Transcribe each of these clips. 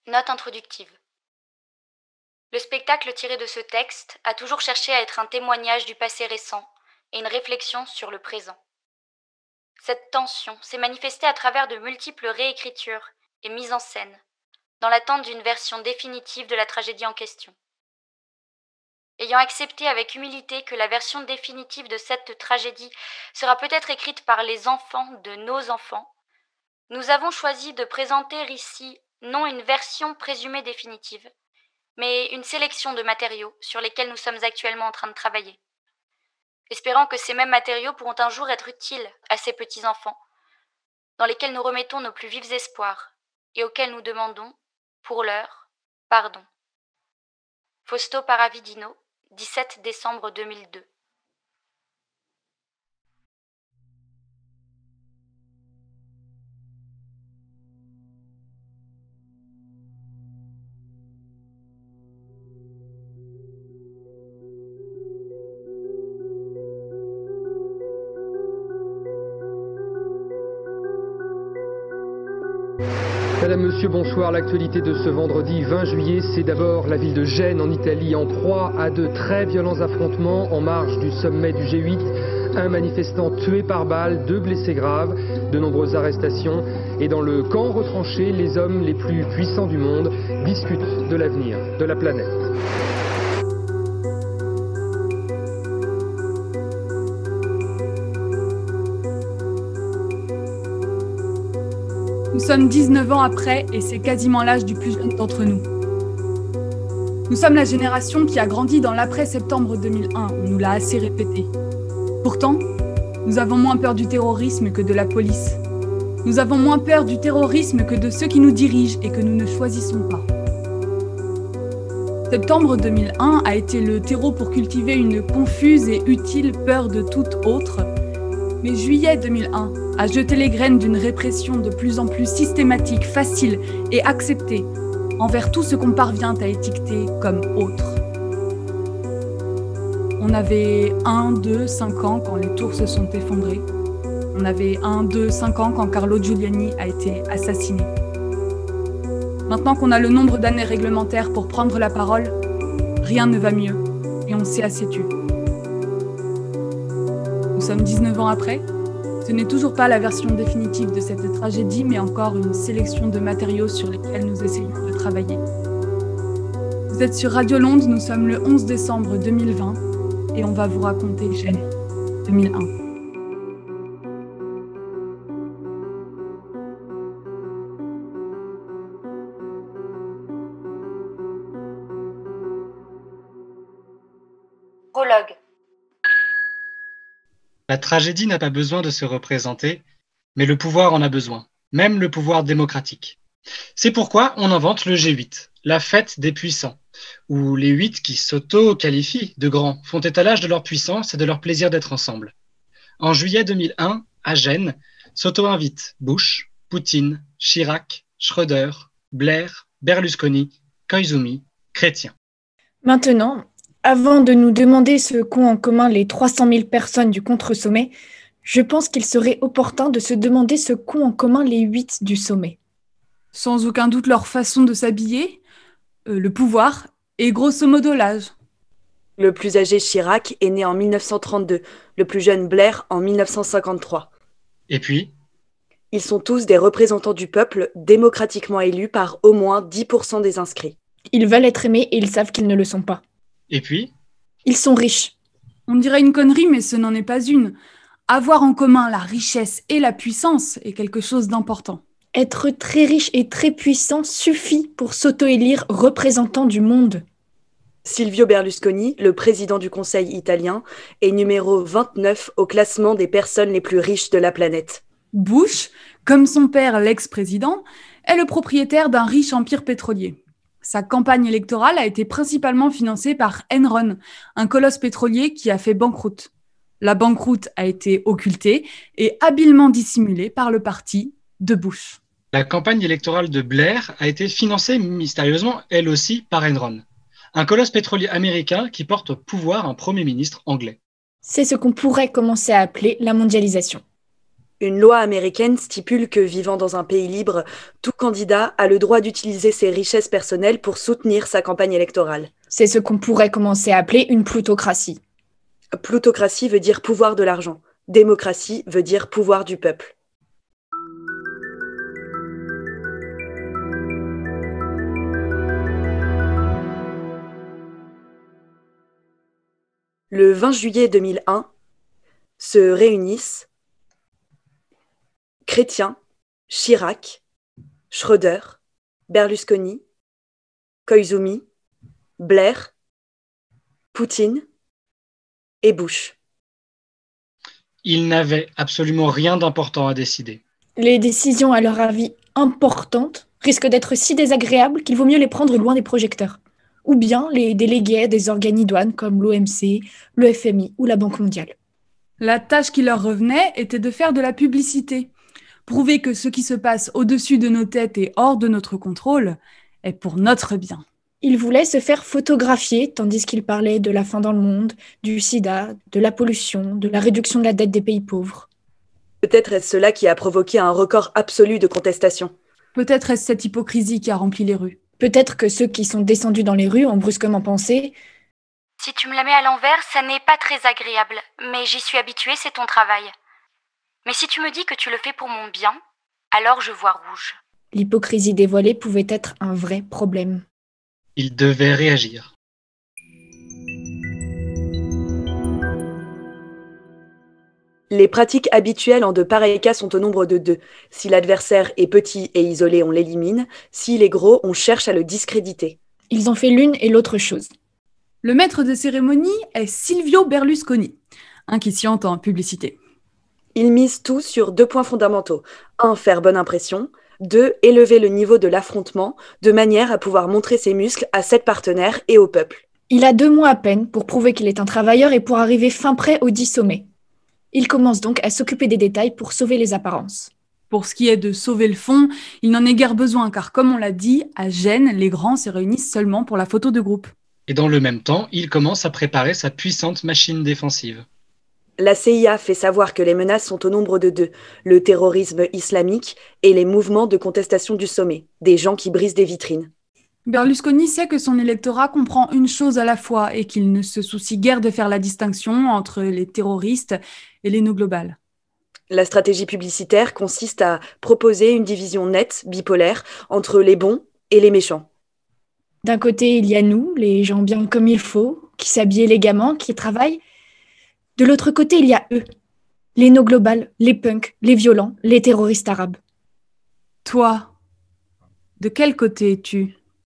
Note introductive. Le spectacle tiré de ce texte a toujours cherché à être un témoignage du passé récent et une réflexion sur le présent. Cette tension s'est manifestée à travers de multiples réécritures et mises en scène, dans l'attente d'une version définitive de la tragédie en question. Ayant accepté avec humilité que la version définitive de cette tragédie sera peut-être écrite par les enfants de nos enfants, nous avons choisi de présenter ici non une version présumée définitive, mais une sélection de matériaux sur lesquels nous sommes actuellement en train de travailler. Espérant que ces mêmes matériaux pourront un jour être utiles à ces petits-enfants, dans lesquels nous remettons nos plus vifs espoirs et auxquels nous demandons, pour l'heure, pardon. Fausto Paravidino, 17 décembre 2002. Madame, Monsieur, bonsoir. L'actualité de ce vendredi 20 juillet, c'est d'abord la ville de Gênes en Italie en proie à de très violents affrontements en marge du sommet du G8. Un manifestant tué par balle, 2 blessés graves, de nombreuses arrestations. Et dans le camp retranché, les hommes les plus puissants du monde discutent de l'avenir de la planète. Nous sommes 19 ans après et c'est quasiment l'âge du plus jeune d'entre nous. Nous sommes la génération qui a grandi dans l'après-septembre 2001, on nous l'a assez répété. Pourtant, nous avons moins peur du terrorisme que de la police. Nous avons moins peur du terrorisme que de ceux qui nous dirigent et que nous ne choisissons pas. Septembre 2001 a été le terreau pour cultiver une confuse et utile peur de toute autre. Mais juillet 2001 a jeté les graines d'une répression de plus en plus systématique, facile et acceptée envers tout ce qu'on parvient à étiqueter comme autre. On avait 1, 2, 5 ans quand les tours se sont effondrés. On avait 1, 2, 5 ans quand Carlo Giuliani a été assassiné. Maintenant qu'on a le nombre d'années réglementaires pour prendre la parole, rien ne va mieux et on s'est assez tu. Nous sommes 19 ans après. Ce n'est toujours pas la version définitive de cette tragédie, mais encore une sélection de matériaux sur lesquels nous essayons de travailler. Vous êtes sur Radio Londres, nous sommes le 11 décembre 2020 et on va vous raconter Gênes 2001. Prologue. La tragédie n'a pas besoin de se représenter, mais le pouvoir en a besoin, même le pouvoir démocratique. C'est pourquoi on invente le G8, la fête des puissants, où les 8 qui s'auto-qualifient de grands font étalage de leur puissance et de leur plaisir d'être ensemble. En juillet 2001, à Gênes, s'auto-invitent Bush, Poutine, Chirac, Schröder, Blair, Berlusconi, Koizumi, Chrétien. Maintenant, avant de nous demander ce qu'ont en commun les 300 000 personnes du contre-sommet, je pense qu'il serait opportun de se demander ce qu'ont en commun les 8 du sommet. Sans aucun doute leur façon de s'habiller, le pouvoir et grosso modo l'âge. Le plus âgé Chirac est né en 1932, le plus jeune Blair en 1953. Et puis, ils sont tous des représentants du peuple démocratiquement élus par au moins 10% des inscrits. Ils veulent être aimés et ils savent qu'ils ne le sont pas. Et puis, ils sont riches. On dirait une connerie, mais ce n'en est pas une. Avoir en commun la richesse et la puissance est quelque chose d'important. Être très riche et très puissant suffit pour s'auto-élire représentant du monde. Silvio Berlusconi, le président du Conseil italien, est numéro 29 au classement des personnes les plus riches de la planète. Bush, comme son père l'ex-président, est le propriétaire d'un riche empire pétrolier. Sa campagne électorale a été principalement financée par Enron, un colosse pétrolier qui a fait banqueroute. La banqueroute a été occultée et habilement dissimulée par le parti de Bush. La campagne électorale de Blair a été financée mystérieusement, elle aussi, par Enron, un colosse pétrolier américain qui porte au pouvoir un premier ministre anglais. C'est ce qu'on pourrait commencer à appeler la mondialisation. Une loi américaine stipule que, vivant dans un pays libre, tout candidat a le droit d'utiliser ses richesses personnelles pour soutenir sa campagne électorale. C'est ce qu'on pourrait commencer à appeler une plutocratie. Plutocratie veut dire pouvoir de l'argent. Démocratie veut dire pouvoir du peuple. Le 20 juillet 2001, se réunissent Chrétien, Chirac, Schröder, Berlusconi, Koizumi, Blair, Poutine et Bush. Ils n'avaient absolument rien d'important à décider. Les décisions, à leur avis importantes, risquent d'être si désagréables qu'il vaut mieux les prendre loin des projecteurs. Ou bien les déléguer des organes idoines comme l'OMC, le FMI ou la Banque mondiale. La tâche qui leur revenait était de faire de la publicité. Prouver que ce qui se passe au-dessus de nos têtes et hors de notre contrôle est pour notre bien. Ils voulaient se faire photographier tandis qu'ils parlaient de la faim dans le monde, du sida, de la pollution, de la réduction de la dette des pays pauvres. Peut-être est-ce cela qui a provoqué un record absolu de contestation. Peut-être est-ce cette hypocrisie qui a rempli les rues. Peut-être que ceux qui sont descendus dans les rues ont brusquement pensé « Si tu me la mets à l'envers, ça n'est pas très agréable, mais j'y suis habituée, c'est ton travail. Mais si tu me dis que tu le fais pour mon bien, alors je vois rouge. » L'hypocrisie dévoilée pouvait être un vrai problème. Ils devaient réagir. Les pratiques habituelles en de pareils cas sont au nombre de 2. Si l'adversaire est petit et isolé, on l'élimine. S'il est gros, on cherche à le discréditer. Ils ont fait l'une et l'autre chose. Le maître de cérémonie est Silvio Berlusconi, qui s'y entend en publicité. Ils misent tout sur 2 points fondamentaux. 1, faire bonne impression. 2, élever le niveau de l'affrontement, de manière à pouvoir montrer ses muscles à 7 partenaires et au peuple. Il a 2 mois à peine pour prouver qu'il est un travailleur et pour arriver fin prêt au 10 sommet. Il commence donc à s'occuper des détails pour sauver les apparences. Pour ce qui est de sauver le fond, il n'en est guère besoin, car comme on l'a dit, à Gênes, les grands se réunissent seulement pour la photo de groupe. Et dans le même temps, il commence à préparer sa puissante machine défensive. La CIA fait savoir que les menaces sont au nombre de 2, le terrorisme islamique et les mouvements de contestation du sommet, des gens qui brisent des vitrines. Berlusconi sait que son électorat comprend une chose à la fois et qu'il ne se soucie guère de faire la distinction entre les terroristes et les no-globales. La stratégie publicitaire consiste à proposer une division nette, bipolaire, entre les bons et les méchants. D'un côté, il y a nous, les gens bien comme il faut, qui s'habillent élégamment, qui travaillent. De l'autre côté, il y a eux, les no-globales, les punks, les violents, les terroristes arabes. Toi, de quel côté es-tu ?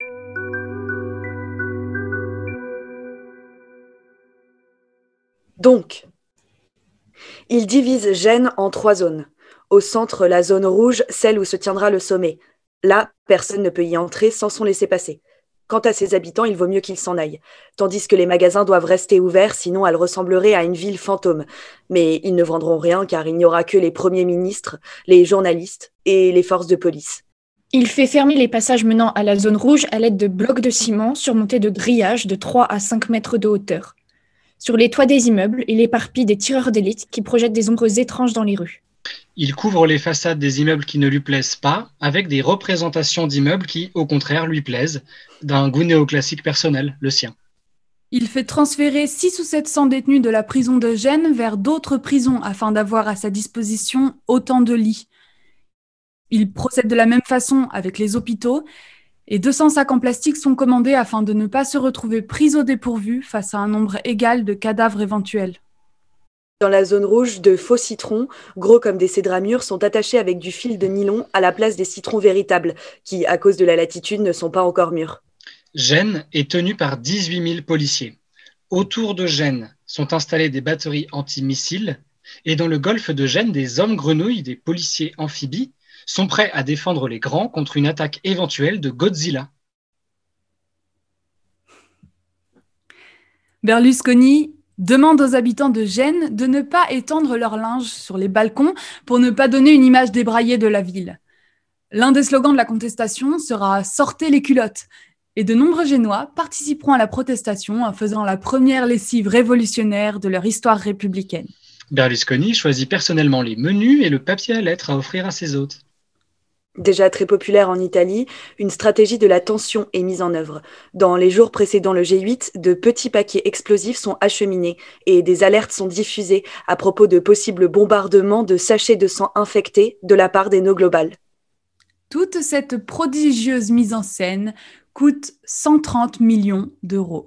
Donc, il divise Gênes en 3 zones. Au centre, la zone rouge, celle où se tiendra le sommet. Là, personne ne peut y entrer sans son laissez-passer. Quant à ses habitants, il vaut mieux qu'ils s'en aillent. Tandis que les magasins doivent rester ouverts, sinon elle ressemblerait à une ville fantôme. Mais ils ne vendront rien car il n'y aura que les premiers ministres, les journalistes et les forces de police. Il fait fermer les passages menant à la zone rouge à l'aide de blocs de ciment surmontés de grillages de 3 à 5 mètres de hauteur. Sur les toits des immeubles, il éparpille des tireurs d'élite qui projettent des ombres étranges dans les rues. Il couvre les façades des immeubles qui ne lui plaisent pas, avec des représentations d'immeubles qui, au contraire, lui plaisent, d'un goût néoclassique personnel, le sien. Il fait transférer 600 ou 700 détenus de la prison de Gênes vers d'autres prisons afin d'avoir à sa disposition autant de lits. Il procède de la même façon avec les hôpitaux et 200 sacs en plastique sont commandés afin de ne pas se retrouver pris au dépourvu face à un nombre égal de cadavres éventuels. Dans la zone rouge, de faux citrons, gros comme des cèdres à mûres, sont attachés avec du fil de nylon à la place des citrons véritables, qui, à cause de la latitude, ne sont pas encore mûrs. Gênes est tenu par 18 000 policiers. Autour de Gênes sont installées des batteries antimissiles et dans le golfe de Gênes, des hommes grenouilles, des policiers amphibies, sont prêts à défendre les grands contre une attaque éventuelle de Godzilla. Berlusconi demande aux habitants de Gênes de ne pas étendre leur linge sur les balcons pour ne pas donner une image débraillée de la ville. L'un des slogans de la contestation sera « Sortez les culottes » et de nombreux Génois participeront à la protestation en faisant la première lessive révolutionnaire de leur histoire républicaine. Berlusconi choisit personnellement les menus et le papier à lettres à offrir à ses hôtes. Déjà très populaire en Italie, une stratégie de la tension est mise en œuvre. Dans les jours précédant le G8, de petits paquets explosifs sont acheminés et des alertes sont diffusées à propos de possibles bombardements de sachets de sang infectés de la part des No Global. Toute cette prodigieuse mise en scène coûte 130 millions d'euros.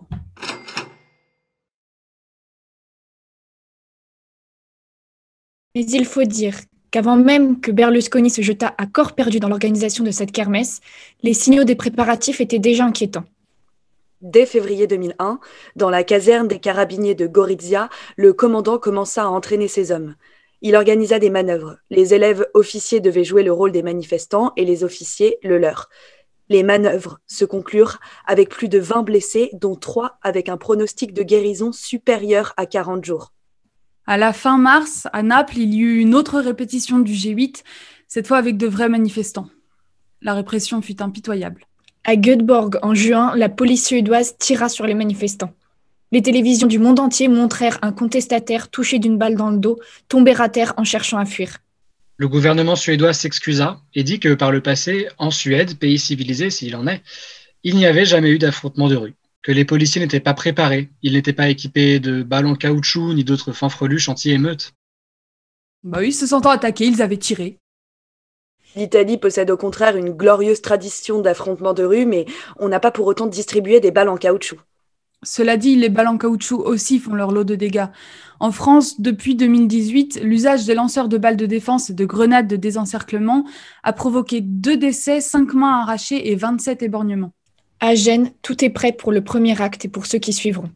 Mais il faut dire qu'avant même que Berlusconi se jetât à corps perdu dans l'organisation de cette kermesse, les signaux des préparatifs étaient déjà inquiétants. Dès février 2001, dans la caserne des carabiniers de Gorizia, le commandant commença à entraîner ses hommes. Il organisa des manœuvres. Les élèves officiers devaient jouer le rôle des manifestants et les officiers le leur. Les manœuvres se conclurent avec plus de 20 blessés, dont 3 avec un pronostic de guérison supérieur à 40 jours. À la fin mars, à Naples, il y eut une autre répétition du G8, cette fois avec de vrais manifestants. La répression fut impitoyable. À Göteborg, en juin, la police suédoise tira sur les manifestants. Les télévisions du monde entier montrèrent un contestataire touché d'une balle dans le dos, tomber à terre en cherchant à fuir. Le gouvernement suédois s'excusa et dit que par le passé, en Suède, pays civilisé s'il en est, il n'y avait jamais eu d'affrontement de rue, que les policiers n'étaient pas préparés, ils n'étaient pas équipés de balles en caoutchouc ni d'autres fanfreluches anti-émeutes. Bah oui, se sentant attaqués, ils avaient tiré. L'Italie possède au contraire une glorieuse tradition d'affrontements de rue, mais on n'a pas pour autant distribué des balles en caoutchouc. Cela dit, les balles en caoutchouc aussi font leur lot de dégâts. En France, depuis 2018, l'usage des lanceurs de balles de défense et de grenades de désencerclement a provoqué 2 décès, 5 mains arrachées et 27 éborgnements. À Gênes, tout est prêt pour le premier acte et pour ceux qui suivront.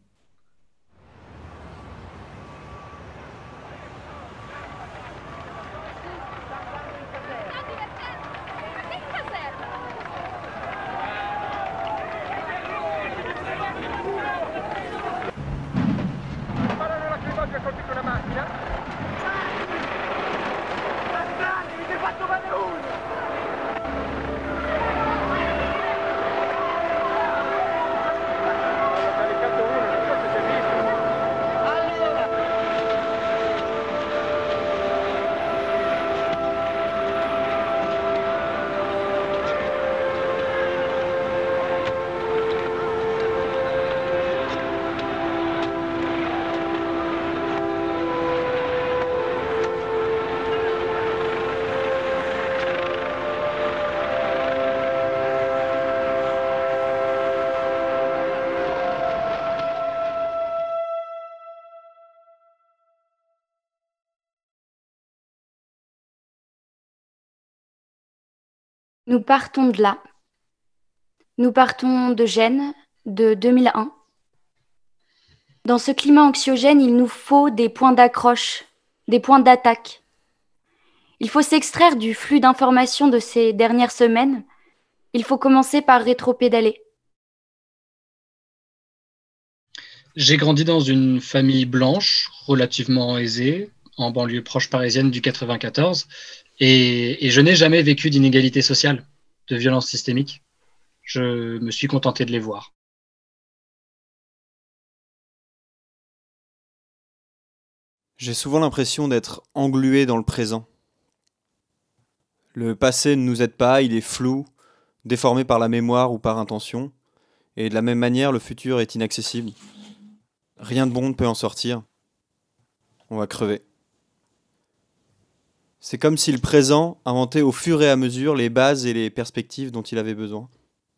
Nous partons de là. Nous partons de Gênes, de 2001. Dans ce climat anxiogène, il nous faut des points d'accroche, des points d'attaque. Il faut s'extraire du flux d'informations de ces dernières semaines. Il faut commencer par rétropédaler. J'ai grandi dans une famille blanche, relativement aisée, en banlieue proche parisienne du 94, et je n'ai jamais vécu d'inégalité sociale, de violence systémique. Je me suis contenté de les voir. J'ai souvent l'impression d'être englué dans le présent. Le passé ne nous aide pas, il est flou, déformé par la mémoire ou par intention, et de la même manière, le futur est inaccessible. Rien de bon ne peut en sortir. On va crever. C'est comme si le présent inventait au fur et à mesure les bases et les perspectives dont il avait besoin.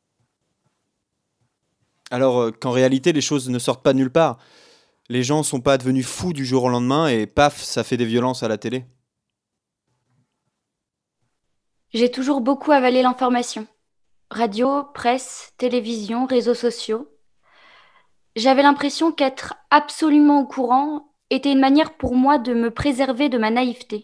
Alors qu'en réalité, les choses ne sortent pas de nulle part. Les gens ne sont pas devenus fous du jour au lendemain et paf, ça fait des violences à la télé. J'ai toujours beaucoup avalé l'information. Radio, presse, télévision, réseaux sociaux. J'avais l'impression qu'être absolument au courant était une manière pour moi de me préserver de ma naïveté.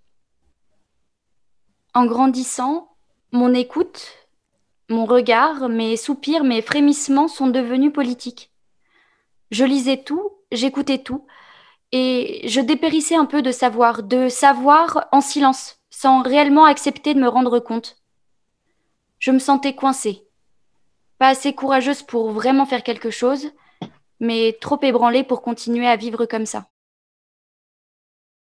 En grandissant, mon écoute, mon regard, mes soupirs, mes frémissements sont devenus politiques. Je lisais tout, j'écoutais tout, et je dépérissais un peu de savoir en silence, sans réellement accepter de me rendre compte. Je me sentais coincée, pas assez courageuse pour vraiment faire quelque chose, mais trop ébranlée pour continuer à vivre comme ça.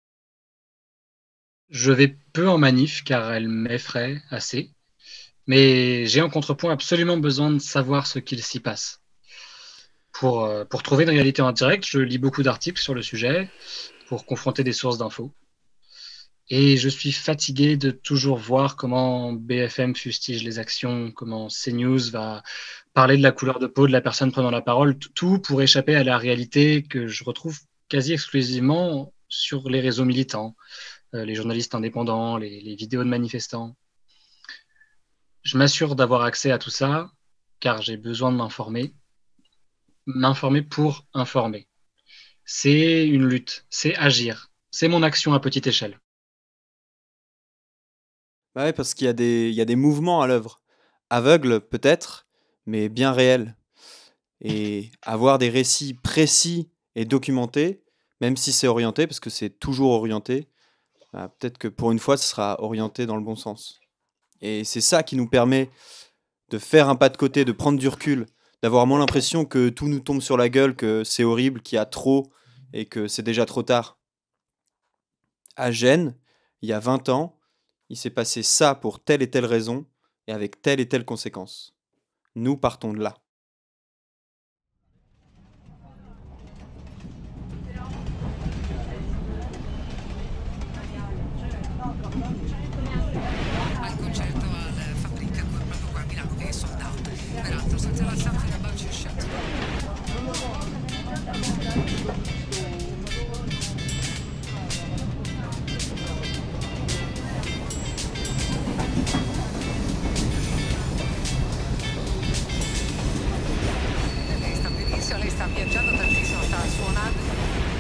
Je vais peu en manif car elle m'effraie assez, mais j'ai en contrepoint absolument besoin de savoir ce qu'il s'y passe. Pour trouver une réalité en direct, je lis beaucoup d'articles sur le sujet pour confronter des sources d'infos. Et je suis fatigué de toujours voir comment BFM fustige les actions, comment CNews va parler de la couleur de peau de la personne prenant la parole, tout pour échapper à la réalité que je retrouve quasi exclusivement sur les réseaux militants, les journalistes indépendants, les vidéos de manifestants. Je m'assure d'avoir accès à tout ça, car j'ai besoin de m'informer pour informer. C'est une lutte, c'est agir, c'est mon action à petite échelle. Bah ouais, parce qu'il y a des mouvements à l'œuvre. Aveugles peut-être, mais bien réels. Et avoir des récits précis et documentés, même si c'est orienté, parce que c'est toujours orienté, bah, peut-être que pour une fois, ce sera orienté dans le bon sens. Et c'est ça qui nous permet de faire un pas de côté, de prendre du recul, d'avoir moins l'impression que tout nous tombe sur la gueule, que c'est horrible, qu'il y a trop et que c'est déjà trop tard. À Gênes, il y a 20 ans, il s'est passé ça pour telle et telle raison et avec telle et telle conséquence. Nous partons de là. Al concerto al Fabbrica proprio qua a Milano che è sold out. Peraltro senza la something about your shot. Lei sta benissimo, lei sta viaggiando tantissimo, sta suonando.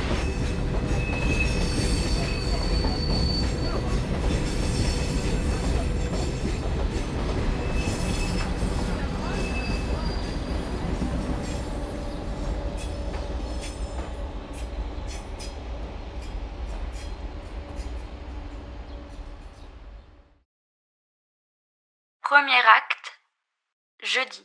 Premier acte, jeudi.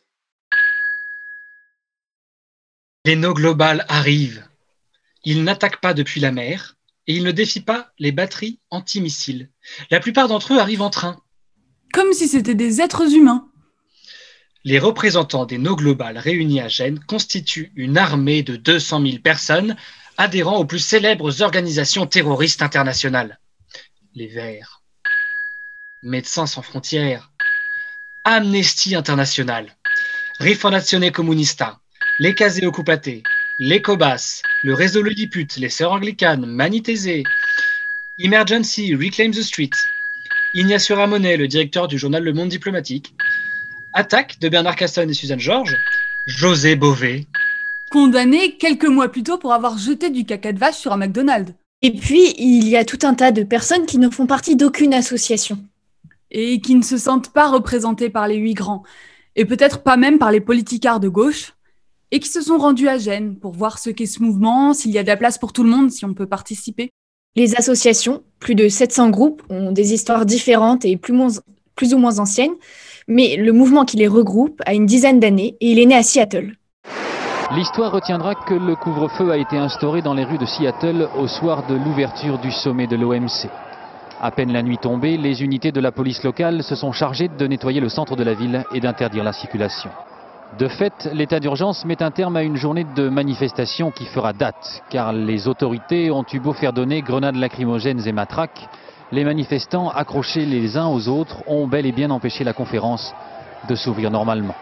Les No Global arrivent. Ils n'attaquent pas depuis la mer et ils ne défient pas les batteries antimissiles. La plupart d'entre eux arrivent en train. Comme si c'était des êtres humains. Les représentants des No Global réunis à Gênes constituent une armée de 200 000 personnes adhérant aux plus célèbres organisations terroristes internationales. Les Verts, Médecins sans frontières, Amnesty International, Rifondazione Comunista, les Casé Occupate, les Cobas, le réseau Lilliput, les Sœurs Anglicanes, Manitese, Emergency, Reclaim the Street, Ignacio Ramonet, le directeur du journal Le Monde Diplomatique, Attaque de Bernard Casson et Suzanne Georges, José Bové, Condamnés quelques mois plus tôt pour avoir jeté du caca de vache sur un McDonald's. Et puis, il y a tout un tas de personnes qui ne font partie d'aucune association. Et qui ne se sentent pas représentés par les 8 grands, et peut-être pas même par les politicards de gauche, et qui se sont rendus à Gênes pour voir ce qu'est ce mouvement, s'il y a de la place pour tout le monde, si on peut participer. Les associations, plus de 700 groupes, ont des histoires différentes et plus ou moins anciennes, mais le mouvement qui les regroupe a une dizaine d'années et il est né à Seattle. L'histoire retiendra que le couvre-feu a été instauré dans les rues de Seattle au soir de l'ouverture du sommet de l'OMC. À peine la nuit tombée, les unités de la police locale se sont chargées de nettoyer le centre de la ville et d'interdire la circulation. De fait, l'état d'urgence met un terme à une journée de manifestation qui fera date, car les autorités ont eu beau faire donner grenades lacrymogènes et matraques, les manifestants, accrochés les uns aux autres, ont bel et bien empêché la conférence de s'ouvrir normalement.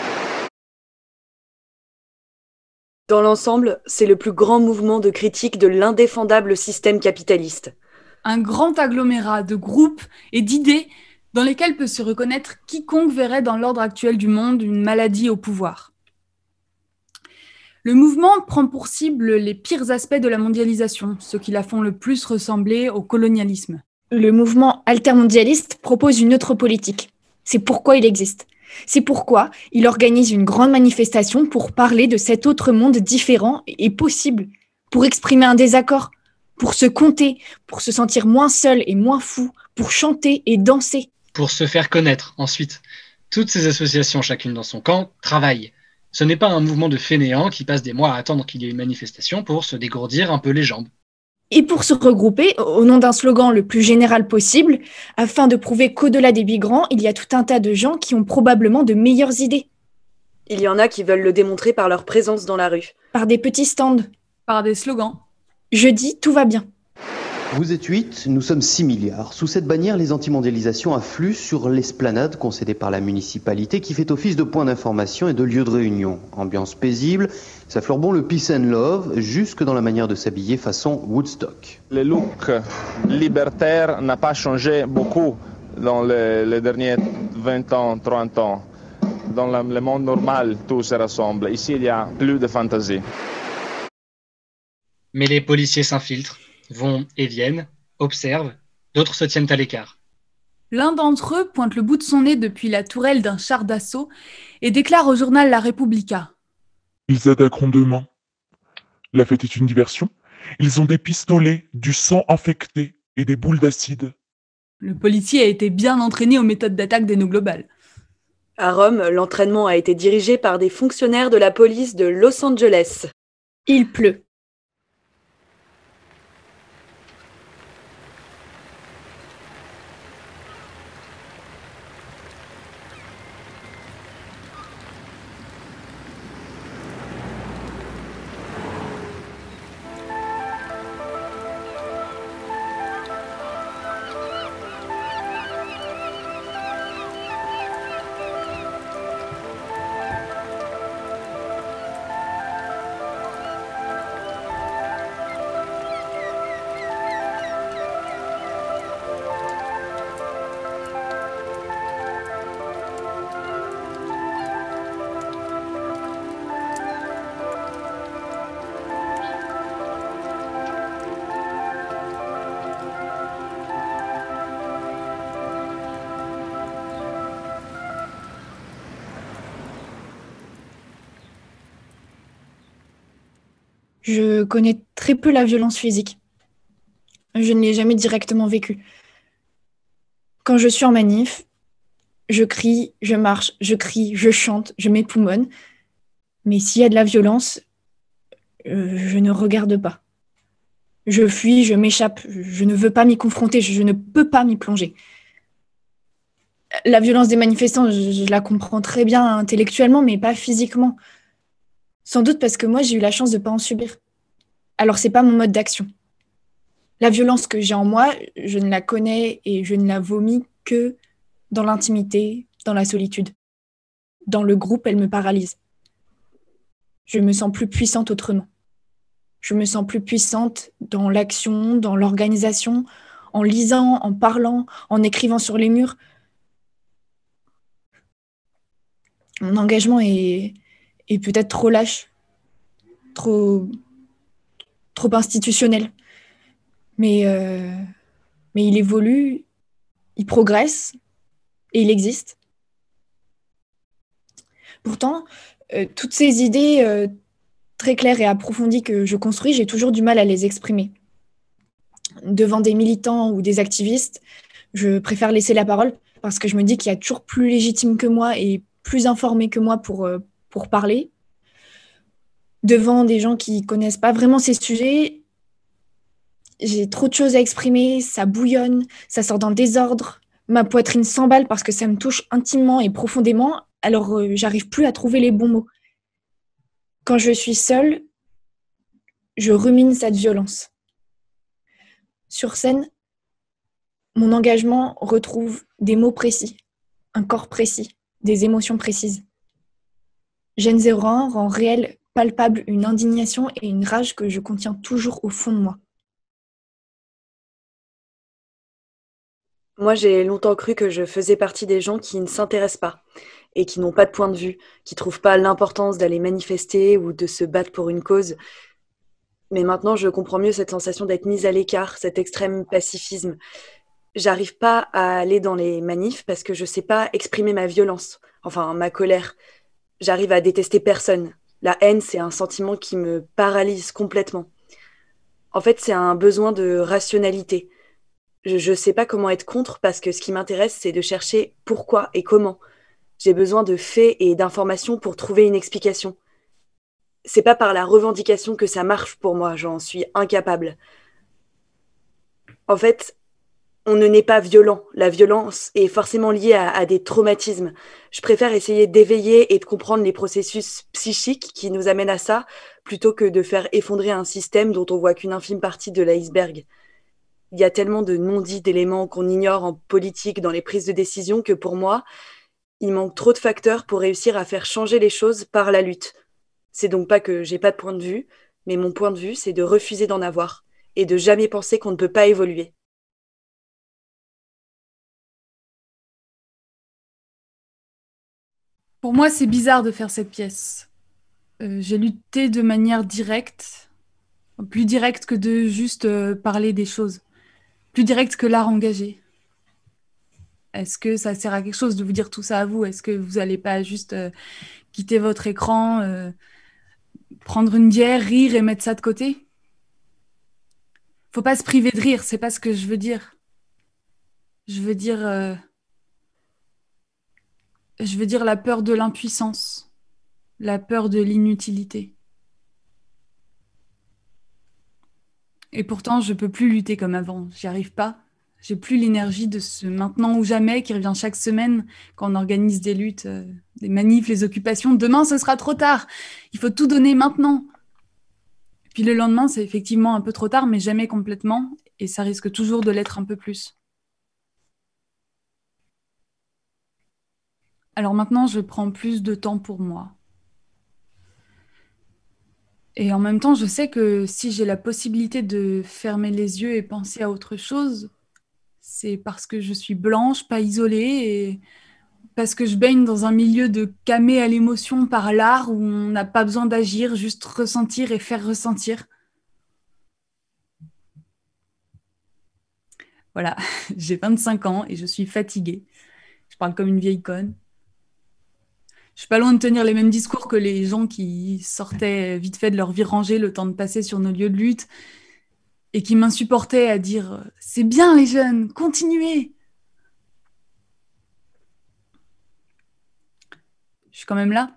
Dans l'ensemble, c'est le plus grand mouvement de critique de l'indéfendable système capitaliste. Un grand agglomérat de groupes et d'idées dans lesquels peut se reconnaître quiconque verrait dans l'ordre actuel du monde une maladie au pouvoir. Le mouvement prend pour cible les pires aspects de la mondialisation, ceux qui la font le plus ressembler au colonialisme. Le mouvement altermondialiste propose une autre politique. C'est pourquoi il existe. C'est pourquoi il organise une grande manifestation pour parler de cet autre monde différent et possible, pour exprimer un désaccord, pour se compter, pour se sentir moins seul et moins fou, pour chanter et danser. pour se faire connaître ensuite. Toutes ces associations, chacune dans son camp, travaillent. Ce n'est pas un mouvement de fainéants qui passent des mois à attendre qu'il y ait une manifestation pour se dégourdir un peu les jambes. et pour se regrouper au nom d'un slogan le plus général possible, afin de prouver qu'au-delà des migrants, il y a tout un tas de gens qui ont probablement de meilleures idées. Il y en a qui veulent le démontrer par leur présence dans la rue. Par des petits stands. Par des slogans. Je dis, tout va bien. Vous êtes 8, nous sommes 6 milliards. Sous cette bannière, les antimondialisations affluent sur l'esplanade concédée par la municipalité qui fait office de point d'information et de lieu de réunion. Ambiance paisible, ça fleure bon le peace and love, jusque dans la manière de s'habiller façon Woodstock. Le look libertaire n'a pas changé beaucoup dans les derniers 20 ans, 30 ans. Dans le monde normal, tout se rassemble. Ici, il y a plus de fantaisie. Mais les policiers s'infiltrent, vont et viennent, observent, d'autres se tiennent à l'écart. L'un d'entre eux pointe le bout de son nez depuis la tourelle d'un char d'assaut et déclare au journal La Repubblica. Ils attaqueront demain. La fête est une diversion. Ils ont des pistolets, du sang infecté et des boules d'acide. Le policier a été bien entraîné aux méthodes d'attaque des No Global. À Rome, l'entraînement a été dirigé par des fonctionnaires de la police de Los Angeles. Il pleut. Je connais très peu la violence physique. Je ne l'ai jamais directement vécue. Quand je suis en manif, je crie, je marche, je crie, je chante, je m'époumonne. Mais s'il y a de la violence, je ne regarde pas. Je fuis, je m'échappe, je ne veux pas m'y confronter, je ne peux pas m'y plonger. La violence des manifestants, je la comprends très bien intellectuellement, mais pas physiquement. Sans doute parce que moi, j'ai eu la chance de ne pas en subir. Alors, c'est pas mon mode d'action. La violence que j'ai en moi, je ne la connais et je ne la vomis que dans l'intimité, dans la solitude. Dans le groupe, elle me paralyse. Je me sens plus puissante autrement. Je me sens plus puissante dans l'action, dans l'organisation, en lisant, en parlant, en écrivant sur les murs. Mon engagement est peut-être trop lâche, trop institutionnel. Mais il évolue, il progresse et il existe. Pourtant, toutes ces idées très claires et approfondies que je construis, j'ai toujours du mal à les exprimer. Devant des militants ou des activistes, je préfère laisser la parole parce que je me dis qu'il y a toujours plus légitime que moi et plus informé que moi pour parler. Devant des gens qui ne connaissent pas vraiment ces sujets, j'ai trop de choses à exprimer, ça bouillonne, ça sort dans le désordre, ma poitrine s'emballe parce que ça me touche intimement et profondément, alors j'arrive plus à trouver les bons mots. Quand je suis seule, je rumine cette violence. Sur scène, mon engagement retrouve des mots précis, un corps précis, des émotions précises. Gen 01 rend réel, palpable une indignation et une rage que je contiens toujours au fond de moi. Moi, j'ai longtemps cru que je faisais partie des gens qui ne s'intéressent pas et qui n'ont pas de point de vue, qui ne trouvent pas l'importance d'aller manifester ou de se battre pour une cause. Mais maintenant, je comprends mieux cette sensation d'être mise à l'écart, cet extrême pacifisme. J'arrive pas à aller dans les manifs parce que je sais pas exprimer ma violence, enfin ma colère. J'arrive à détester personne. La haine, c'est un sentiment qui me paralyse complètement. En fait, c'est un besoin de rationalité. Je sais pas comment être contre parce que ce qui m'intéresse, c'est de chercher pourquoi et comment. J'ai besoin de faits et d'informations pour trouver une explication. C'est pas par la revendication que ça marche pour moi, j'en suis incapable. En fait, on ne naît pas violent. La violence est forcément liée à des traumatismes. Je préfère essayer d'éveiller et de comprendre les processus psychiques qui nous amènent à ça, plutôt que de faire effondrer un système dont on voit qu'une infime partie de l'iceberg. Il y a tellement de non-dits d'éléments qu'on ignore en politique, dans les prises de décision, que pour moi, il manque trop de facteurs pour réussir à faire changer les choses par la lutte. C'est donc pas que j'ai pas de point de vue, mais mon point de vue, c'est de refuser d'en avoir et de jamais penser qu'on ne peut pas évoluer. Pour moi, c'est bizarre de faire cette pièce. J'ai lutté de manière directe, plus directe que de juste parler des choses, plus directe que l'art engagé. Est-ce que ça sert à quelque chose de vous dire tout ça à vous? Est-ce que vous n'allez pas juste quitter votre écran, prendre une bière, rire et mettre ça de côté? Faut pas se priver de rire, c'est pas ce que je veux dire. Je veux dire la peur de l'impuissance, la peur de l'inutilité. Et pourtant, je peux plus lutter comme avant. J'y arrive pas. J'ai plus l'énergie de ce maintenant ou jamais qui revient chaque semaine quand on organise des luttes, des manifs, les occupations. Demain, ce sera trop tard. Il faut tout donner maintenant. Puis le lendemain, c'est effectivement un peu trop tard, mais jamais complètement. Et ça risque toujours de l'être un peu plus. Alors maintenant, je prends plus de temps pour moi. Et en même temps, je sais que si j'ai la possibilité de fermer les yeux et penser à autre chose, c'est parce que je suis blanche, pas isolée, et parce que je baigne dans un milieu de camé à l'émotion par l'art où on n'a pas besoin d'agir, juste ressentir et faire ressentir. Voilà, j'ai 25 ans et je suis fatiguée. Je parle comme une vieille conne. Je suis pas loin de tenir les mêmes discours que les gens qui sortaient vite fait de leur vie rangée le temps de passer sur nos lieux de lutte et qui m'insupportaient à dire « C'est bien les jeunes, continuez !» Je suis quand même là.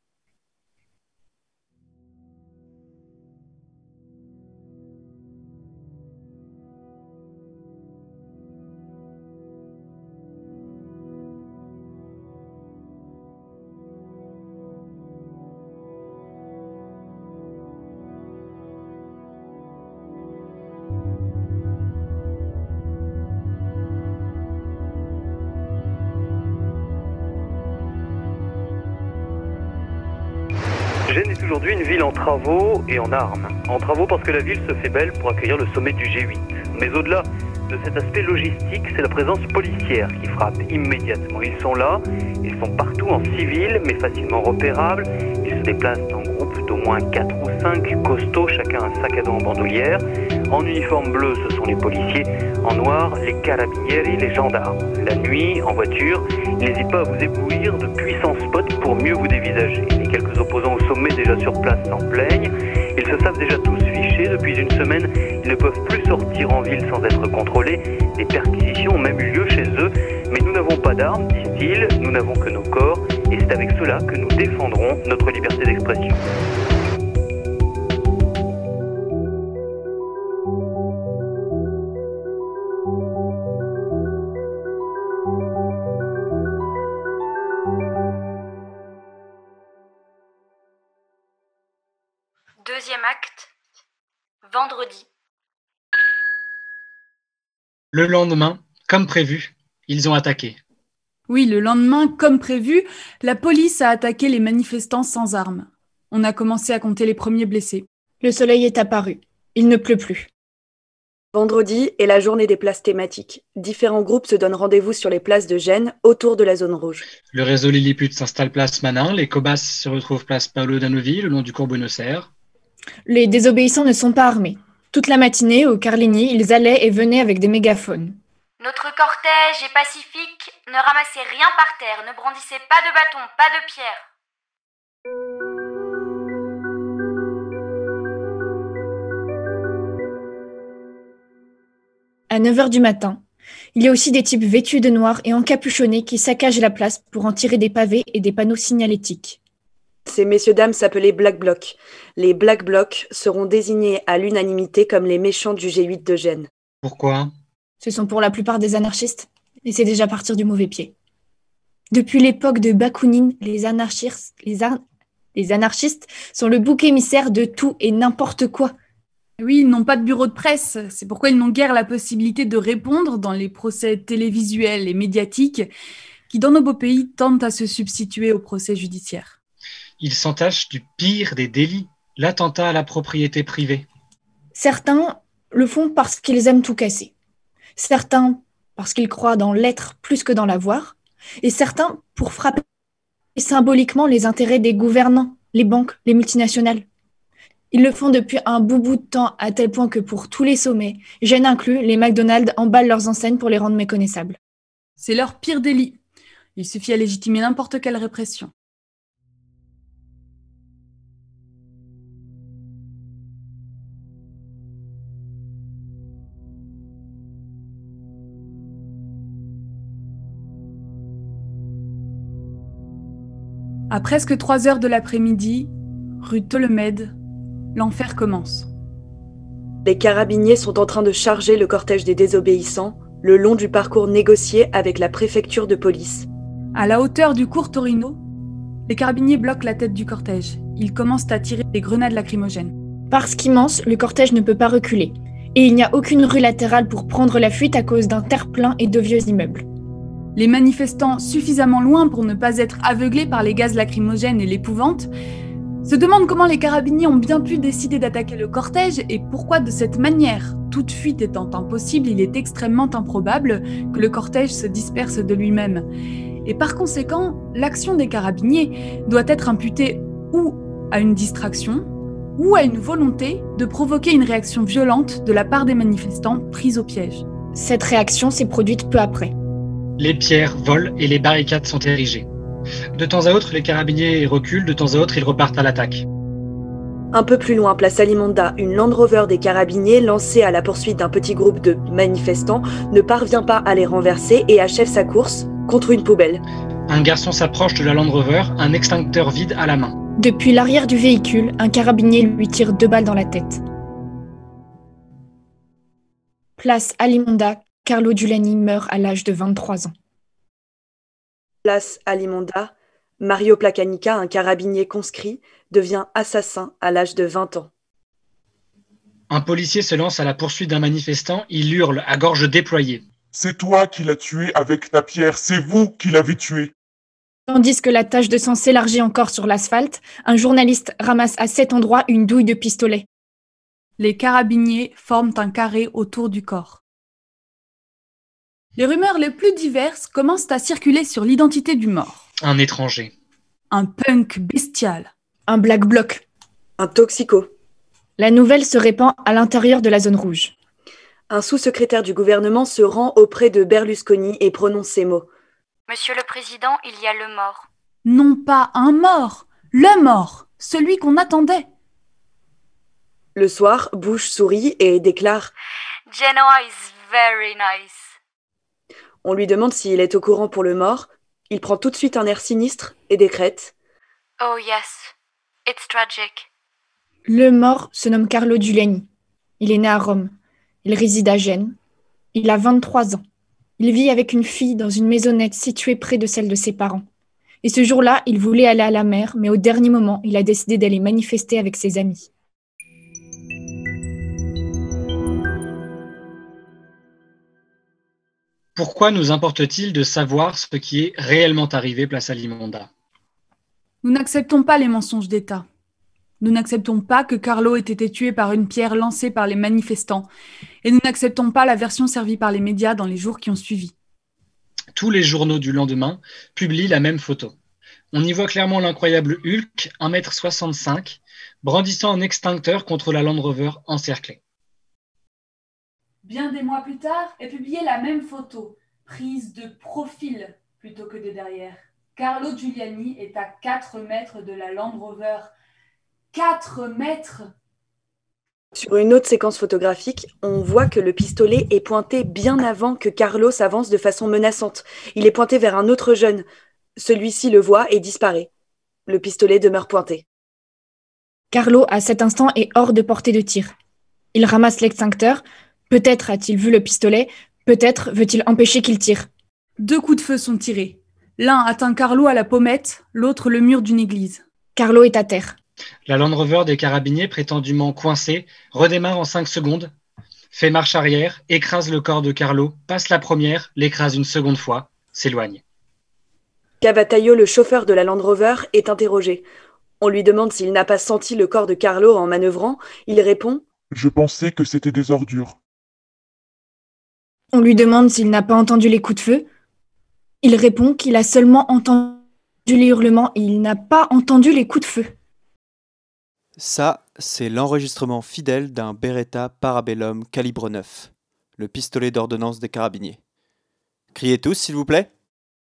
Gênes est aujourd'hui une ville en travaux et en armes. En travaux parce que la ville se fait belle pour accueillir le sommet du G8. Mais au-delà de cet aspect logistique, c'est la présence policière qui frappe immédiatement. Ils sont là, ils sont partout en civil, mais facilement repérables. Ils se déplacent en groupe d'au moins 4 ou 5 costauds, chacun un sac à dos en bandoulière. En uniforme bleu, ce sont les policiers. En noir, les carabinieri, les gendarmes. La nuit, en voiture, ils n'hésitent pas à vous éblouir de puissants spots pour mieux vous dévisager. Les quelques opposants au sommet déjà sur place s'en plaignent. Ils se savent déjà tous fichés. Depuis une semaine, ils ne peuvent plus sortir en ville sans être contrôlés. Des perquisitions ont même eu lieu chez eux. Mais nous n'avons pas d'armes, disent-ils. Nous n'avons que nos corps. Et c'est avec cela que nous défendrons notre liberté d'expression. Deuxième acte, vendredi. Le lendemain, comme prévu, ils ont attaqué. Oui, le lendemain, comme prévu, la police a attaqué les manifestants sans armes. On a commencé à compter les premiers blessés. Le soleil est apparu. Il ne pleut plus. Vendredi est la journée des places thématiques. Différents groupes se donnent rendez-vous sur les places de Gênes, autour de la zone rouge. Le réseau Lilliput s'installe place Manin, les Cobas se retrouvent place Paolo Danovi, le long du cours Buenos Aires. Les désobéissants ne sont pas armés. Toute la matinée, au Carlini, ils allaient et venaient avec des mégaphones. Notre cortège est pacifique, ne ramassez rien par terre, ne brandissez pas de bâton, pas de pierre. À 9h du matin, il y a aussi des types vêtus de noir et encapuchonnés qui saccagent la place pour en tirer des pavés et des panneaux signalétiques. Ces messieurs-dames s'appelaient Black Bloc. Les Black Blocs seront désignés à l'unanimité comme les méchants du G8 de Gênes. Pourquoi ? Ce sont pour la plupart des anarchistes, et c'est déjà partir du mauvais pied. Depuis l'époque de Bakounine, les anarchistes sont le bouc émissaire de tout et n'importe quoi. Oui, ils n'ont pas de bureau de presse, c'est pourquoi ils n'ont guère la possibilité de répondre dans les procès télévisuels et médiatiques qui, dans nos beaux pays, tendent à se substituer au procès judiciaire. Ils s'entachent du pire des délits, l'attentat à la propriété privée. Certains le font parce qu'ils aiment tout casser. Certains parce qu'ils croient dans l'être plus que dans l'avoir. Et certains pour frapper symboliquement les intérêts des gouvernants, les banques, les multinationales. Ils le font depuis un bout de temps, à tel point que pour tous les sommets, Gênes inclus, les McDonald's emballent leurs enseignes pour les rendre méconnaissables. C'est leur pire délit. Il suffit à légitimer n'importe quelle répression. À presque 3 heures de l'après-midi, rue Tolomède, l'enfer commence. Les carabiniers sont en train de charger le cortège des désobéissants le long du parcours négocié avec la préfecture de police. À la hauteur du cours Torino, les carabiniers bloquent la tête du cortège. Ils commencent à tirer des grenades lacrymogènes. Parce qu'immense, le cortège ne peut pas reculer. Et il n'y a aucune rue latérale pour prendre la fuite à cause d'un terre-plein et de vieux immeubles. Les manifestants, suffisamment loin pour ne pas être aveuglés par les gaz lacrymogènes et l'épouvante, se demandent comment les carabiniers ont bien pu décider d'attaquer le cortège et pourquoi de cette manière. Toute fuite étant impossible, il est extrêmement improbable que le cortège se disperse de lui-même. Et par conséquent, l'action des carabiniers doit être imputée ou à une distraction, ou à une volonté de provoquer une réaction violente de la part des manifestants pris au piège. Cette réaction s'est produite peu après. Les pierres volent et les barricades sont érigées. De temps à autre, les carabiniers reculent, de temps à autre, ils repartent à l'attaque. Un peu plus loin, place Alimonda, une Land Rover des carabiniers, lancée à la poursuite d'un petit groupe de manifestants, ne parvient pas à les renverser et achève sa course contre une poubelle. Un garçon s'approche de la Land Rover, un extincteur vide à la main. Depuis l'arrière du véhicule, un carabinier lui tire 2 balles dans la tête. Place Alimonda, Carlo Giuliani meurt à l'âge de 23 ans. Place Alimonda, Mario Placanica, un carabinier conscrit, devient assassin à l'âge de 20 ans. Un policier se lance à la poursuite d'un manifestant, il hurle à gorge déployée. C'est toi qui l'as tué avec ta pierre, c'est vous qui l'avez tué. Tandis que la tache de sang s'élargit encore sur l'asphalte, un journaliste ramasse à cet endroit une douille de pistolet. Les carabiniers forment un carré autour du corps. Les rumeurs les plus diverses commencent à circuler sur l'identité du mort. Un étranger. Un punk bestial. Un black bloc. Un toxico. La nouvelle se répand à l'intérieur de la zone rouge. Un sous-secrétaire du gouvernement se rend auprès de Berlusconi et prononce ces mots. Monsieur le Président, il y a le mort. Non pas un mort, le mort, celui qu'on attendait. Le soir, Bush sourit et déclare « Genoa is very nice. » On lui demande s'il est au courant pour le mort. Il prend tout de suite un air sinistre et décrète « Oh yes, it's tragic. » Le mort se nomme Carlo Giuliani. Il est né à Rome. Il réside à Gênes. Il a 23 ans. Il vit avec une fille dans une maisonnette située près de celle de ses parents. Et ce jour-là, il voulait aller à la mer, mais au dernier moment, il a décidé d'aller manifester avec ses amis. Pourquoi nous importe-t-il de savoir ce qui est réellement arrivé place Alimonda ? Nous n'acceptons pas les mensonges d'État. Nous n'acceptons pas que Carlo ait été tué par une pierre lancée par les manifestants. Et nous n'acceptons pas la version servie par les médias dans les jours qui ont suivi. Tous les journaux du lendemain publient la même photo. On y voit clairement l'incroyable Hulk, 1,65 m, brandissant un extincteur contre la Land Rover encerclée. Bien des mois plus tard est publiée la même photo, prise de profil plutôt que de derrière. Carlo Giuliani est à 4 mètres de la Land Rover. 4 mètres! Sur une autre séquence photographique, on voit que le pistolet est pointé bien avant que Carlo s'avance de façon menaçante. Il est pointé vers un autre jeune. Celui-ci le voit et disparaît. Le pistolet demeure pointé. Carlo, à cet instant, est hors de portée de tir. Il ramasse l'extincteur. Peut-être a-t-il vu le pistolet, Peut-être veut-il empêcher qu'il tire. 2 coups de feu sont tirés. L'un atteint Carlo à la pommette, l'autre le mur d'une église. Carlo est à terre. La Land Rover des carabiniers, prétendument coincée, redémarre en 5 secondes, fait marche arrière, écrase le corps de Carlo, passe la première, l'écrase une seconde fois, s'éloigne. Cavataio, le chauffeur de la Land Rover, est interrogé. On lui demande s'il n'a pas senti le corps de Carlo en manœuvrant. Il répond « Je pensais que c'était des ordures. » On lui demande s'il n'a pas entendu les coups de feu. Il répond qu'il a seulement entendu les hurlements et il n'a pas entendu les coups de feu. Ça, c'est l'enregistrement fidèle d'un Beretta Parabellum calibre 9, le pistolet d'ordonnance des carabiniers. Criez tous, s'il vous plaît.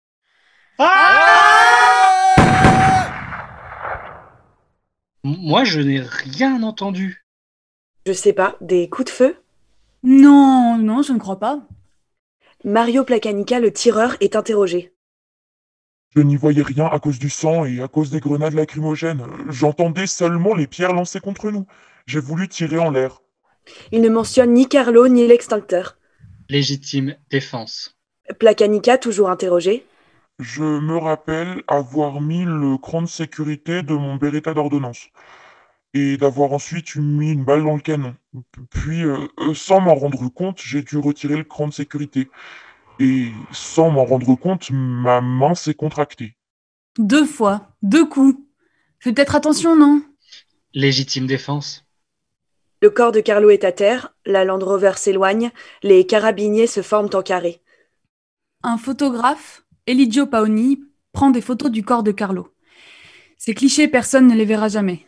Moi, je n'ai rien entendu. Je sais pas, des coups de feu? Non, je ne crois pas. Mario Placanica, le tireur, est interrogé. Je n'y voyais rien à cause du sang et à cause des grenades lacrymogènes. J'entendais seulement les pierres lancées contre nous. J'ai voulu tirer en l'air. Il ne mentionne ni Carlo ni l'extincteur. Légitime défense. Placanica, toujours interrogé. Je me rappelle avoir mis le cran de sécurité de mon Beretta d'ordonnance et d'avoir ensuite mis une balle dans le canon. Puis, sans m'en rendre compte, j'ai dû retirer le cran de sécurité. Et sans m'en rendre compte, ma main s'est contractée. 2 fois, 2 coups. Fais peut-être attention, non? Légitime défense. Le corps de Carlo est à terre, la Land Rover s'éloigne, les carabiniers se forment en carré. Un photographe, Eligio Paoni, prend des photos du corps de Carlo. Ces clichés, personne ne les verra jamais.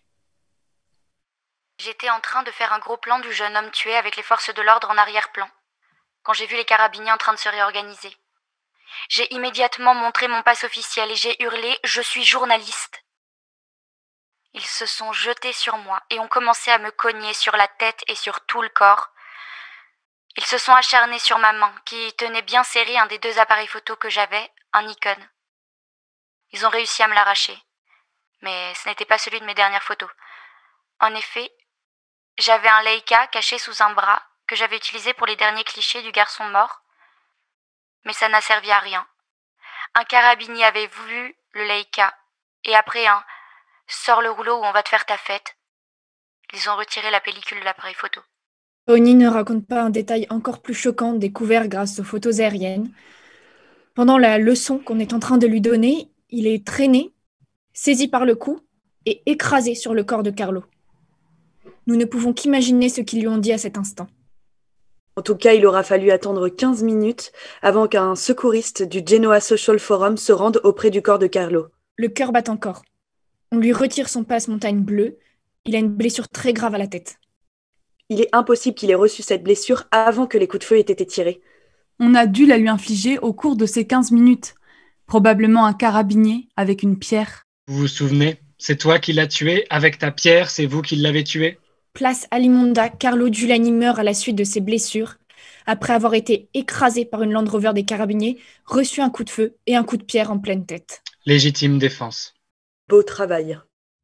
J'étais en train de faire un gros plan du jeune homme tué avec les forces de l'ordre en arrière-plan, quand j'ai vu les carabiniers en train de se réorganiser. J'ai immédiatement montré mon passe officiel et j'ai hurlé « Je suis journaliste ». Ils se sont jetés sur moi et ont commencé à me cogner sur la tête et sur tout le corps. Ils se sont acharnés sur ma main, qui tenait bien serré un des 2 appareils photo que j'avais, un Nikon. Ils ont réussi à me l'arracher, mais ce n'était pas celui de mes dernières photos. En effet, j'avais un Leica caché sous un bras que j'avais utilisé pour les derniers clichés du garçon mort, mais ça n'a servi à rien. Un carabinier avait vu le Leica, et après un « Sors le rouleau ou on va te faire ta fête », ils ont retiré la pellicule de l'appareil photo. Paoni ne raconte pas un détail encore plus choquant découvert grâce aux photos aériennes. Pendant la leçon qu'on est en train de lui donner, il est traîné, saisi par le cou et écrasé sur le corps de Carlo. Nous ne pouvons qu'imaginer ce qu'ils lui ont dit à cet instant. En tout cas, il aura fallu attendre 15 minutes avant qu'un secouriste du Genoa Social Forum se rende auprès du corps de Carlo. Le cœur bat encore. On lui retire son passe montagne bleue. Il a une blessure très grave à la tête. Il est impossible qu'il ait reçu cette blessure avant que les coups de feu aient été tirés. On a dû la lui infliger au cours de ces 15 minutes. Probablement un carabinier avec une pierre. Vous vous souvenez? C'est toi qui l'as tué. Avec ta pierre, c'est vous qui l'avez tué? Place Alimonda, Carlo Giuliani meurt à la suite de ses blessures, après avoir été écrasé par une Land Rover des carabiniers, reçu un coup de feu et un coup de pierre en pleine tête. Légitime défense. Beau travail.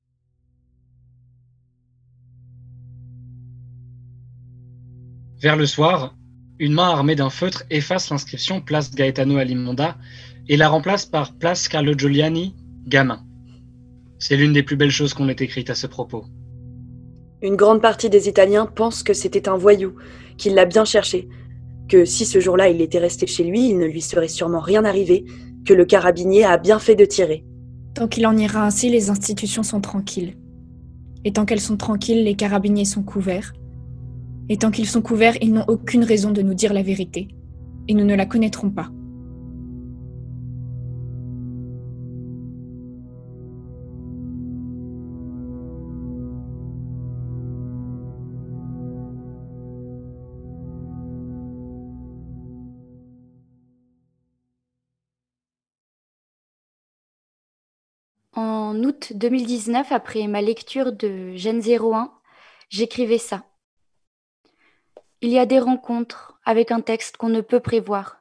Vers le soir, une main armée d'un feutre efface l'inscription Place Gaetano Alimonda et la remplace par Place Carlo Giuliani, gamin. C'est l'une des plus belles choses qu'on ait écrites à ce propos. Une grande partie des Italiens pensent que c'était un voyou, qu'il l'a bien cherché, que si ce jour-là il était resté chez lui, il ne lui serait sûrement rien arrivé, que le carabinier a bien fait de tirer. Tant qu'il en ira ainsi, les institutions sont tranquilles. Et tant qu'elles sont tranquilles, les carabiniers sont couverts. Et tant qu'ils sont couverts, ils n'ont aucune raison de nous dire la vérité. Et nous ne la connaîtrons pas. En août 2019, après ma lecture de Gênes 01, j'écrivais ça. Il y a des rencontres avec un texte qu'on ne peut prévoir.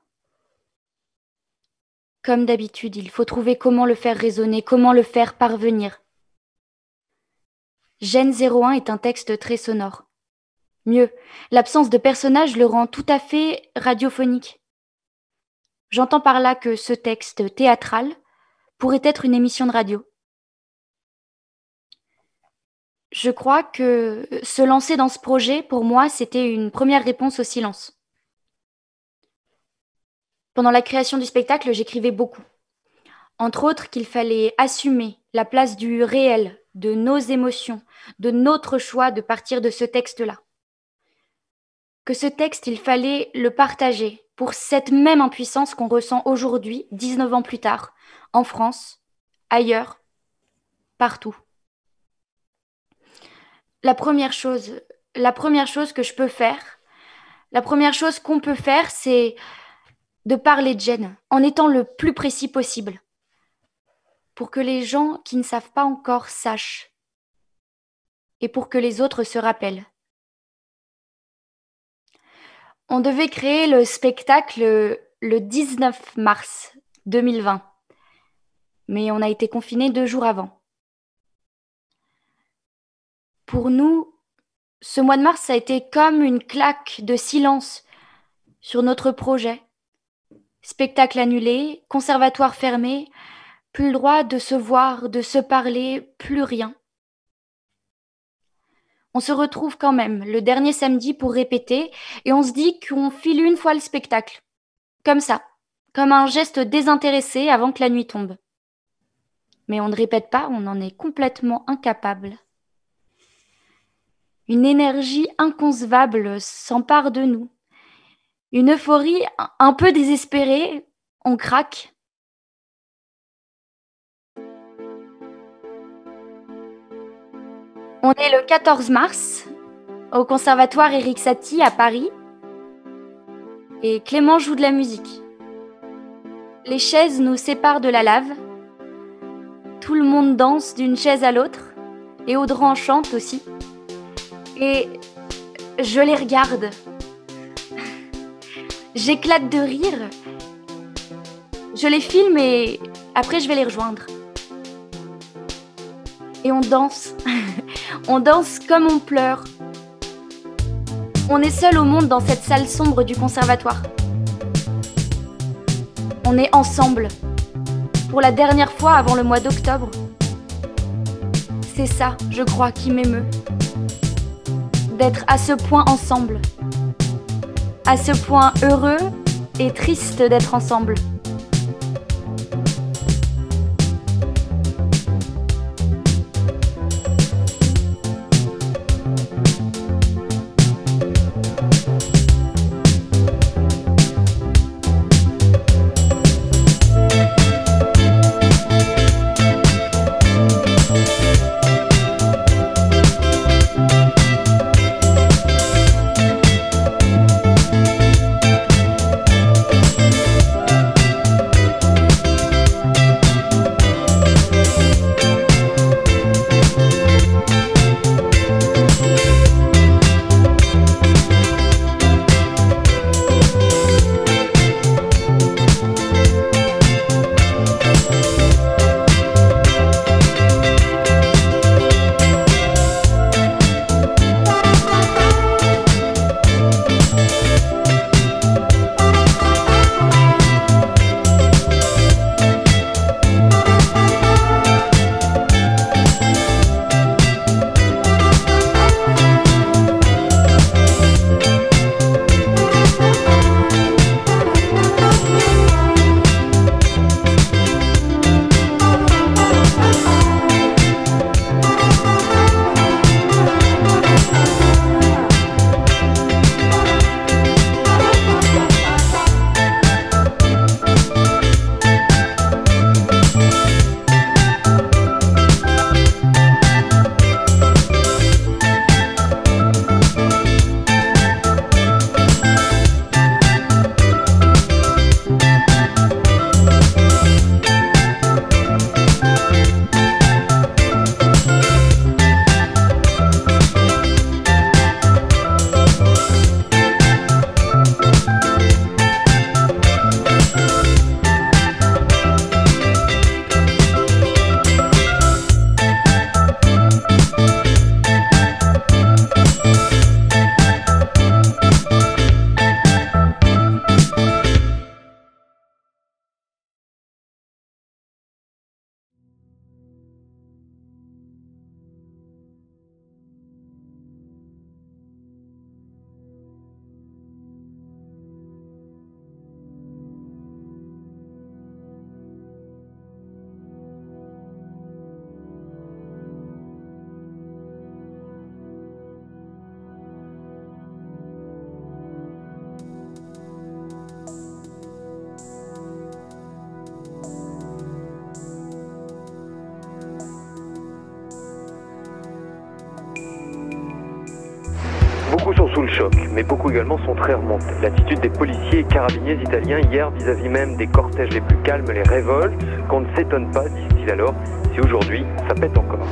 Comme d'habitude, il faut trouver comment le faire résonner, comment le faire parvenir. Gênes 01 est un texte très sonore. Mieux, l'absence de personnage le rend tout à fait radiophonique. J'entends par là que ce texte théâtral pourrait être une émission de radio. Je crois que se lancer dans ce projet, pour moi, c'était une première réponse au silence. Pendant la création du spectacle, j'écrivais beaucoup. Entre autres, qu'il fallait assumer la place du réel, de nos émotions, de notre choix de partir de ce texte-là. Que ce texte, il fallait le partager pour cette même impuissance qu'on ressent aujourd'hui, 19 ans plus tard, en France, ailleurs, partout. La première chose que je peux faire, la première chose qu'on peut faire, c'est de parler de Jen en étant le plus précis possible, pour que les gens qui ne savent pas encore sachent, et pour que les autres se rappellent. On devait créer le spectacle le 19 mars 2020, mais on a été confinés 2 jours avant. Pour nous, ce mois de mars a été comme une claque de silence sur notre projet. Spectacle annulé, conservatoire fermé, plus le droit de se voir, de se parler, plus rien. On se retrouve quand même le dernier samedi pour répéter et on se dit qu'on file une fois le spectacle. Comme ça, comme un geste désintéressé avant que la nuit tombe. Mais on ne répète pas, on en est complètement incapable. Une énergie inconcevable s'empare de nous. Une euphorie un peu désespérée, on craque. On est le 14 mars au conservatoire Éric Satie à Paris et Clément joue de la musique. Les chaises nous séparent de la lave. Tout le monde danse d'une chaise à l'autre et Audran chante aussi. Et je les regarde. J'éclate de rire. Je les filme et après je vais les rejoindre. Et on danse. On danse comme on pleure. On est seul au monde dans cette salle sombre du conservatoire. On est ensemble. Pour la dernière fois avant le mois d'octobre. C'est ça, je crois, qui m'émeut. D'être à ce point ensemble. À ce point heureux et triste d'être ensemble. Beaucoup sont sous le choc, mais beaucoup également sont très remontés. L'attitude des policiers et carabiniers italiens hier vis-à-vis même des cortèges les plus calmes les révolte, qu'on ne s'étonne pas, disent-ils alors, si aujourd'hui ça pète encore.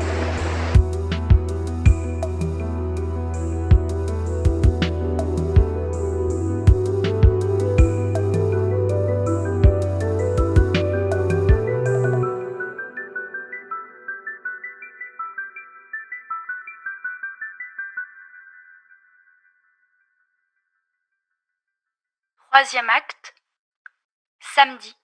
Troisième acte, samedi.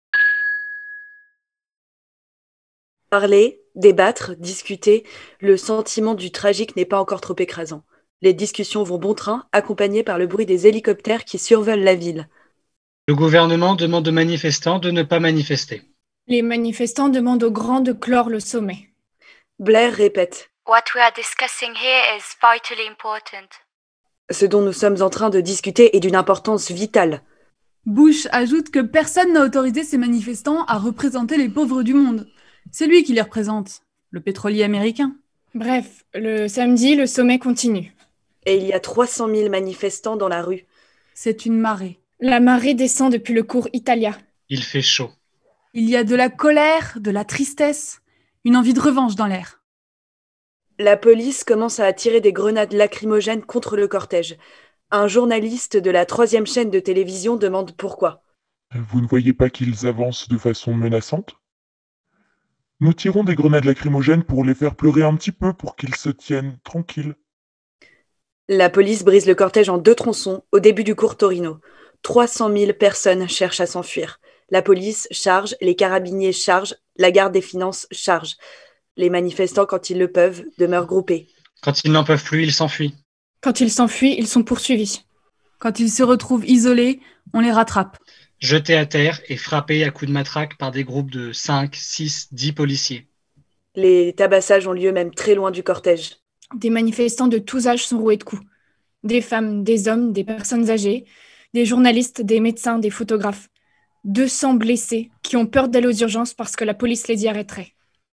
Parler, débattre, discuter, le sentiment du tragique n'est pas encore trop écrasant. Les discussions vont bon train, accompagnées par le bruit des hélicoptères qui survolent la ville. Le gouvernement demande aux manifestants de ne pas manifester. Les manifestants demandent aux grands de clore le sommet. Blair répète. What we are discussing here is vitally important. Ce dont nous sommes en train de discuter est d'une importance vitale. Bush ajoute que personne n'a autorisé ces manifestants à représenter les pauvres du monde. C'est lui qui les représente, le pétrolier américain. Bref, le samedi, le sommet continue. Et il y a 300 000 manifestants dans la rue. C'est une marée. La marée descend depuis le cours Italia. Il fait chaud. Il y a de la colère, de la tristesse, une envie de revanche dans l'air. La police commence à tirer des grenades lacrymogènes contre le cortège. Un journaliste de la 3e chaîne de télévision demande pourquoi. Vous ne voyez pas qu'ils avancent de façon menaçante ? Nous tirons des grenades lacrymogènes pour les faire pleurer un petit peu pour qu'ils se tiennent tranquilles. La police brise le cortège en 2 tronçons au début du cours Torino. 300 000 personnes cherchent à s'enfuir. La police charge, les carabiniers chargent, la garde des finances charge. Les manifestants, quand ils le peuvent, demeurent groupés. Quand ils n'en peuvent plus, ils s'enfuient. Quand ils s'enfuient, ils sont poursuivis. Quand ils se retrouvent isolés, on les rattrape. Jetés à terre et frappés à coups de matraque par des groupes de 5, 6, 10 policiers. Les tabassages ont lieu même très loin du cortège. Des manifestants de tous âges sont roués de coups. Des femmes, des hommes, des personnes âgées, des journalistes, des médecins, des photographes. 200 blessés qui ont peur d'aller aux urgences parce que la police les y arrêterait.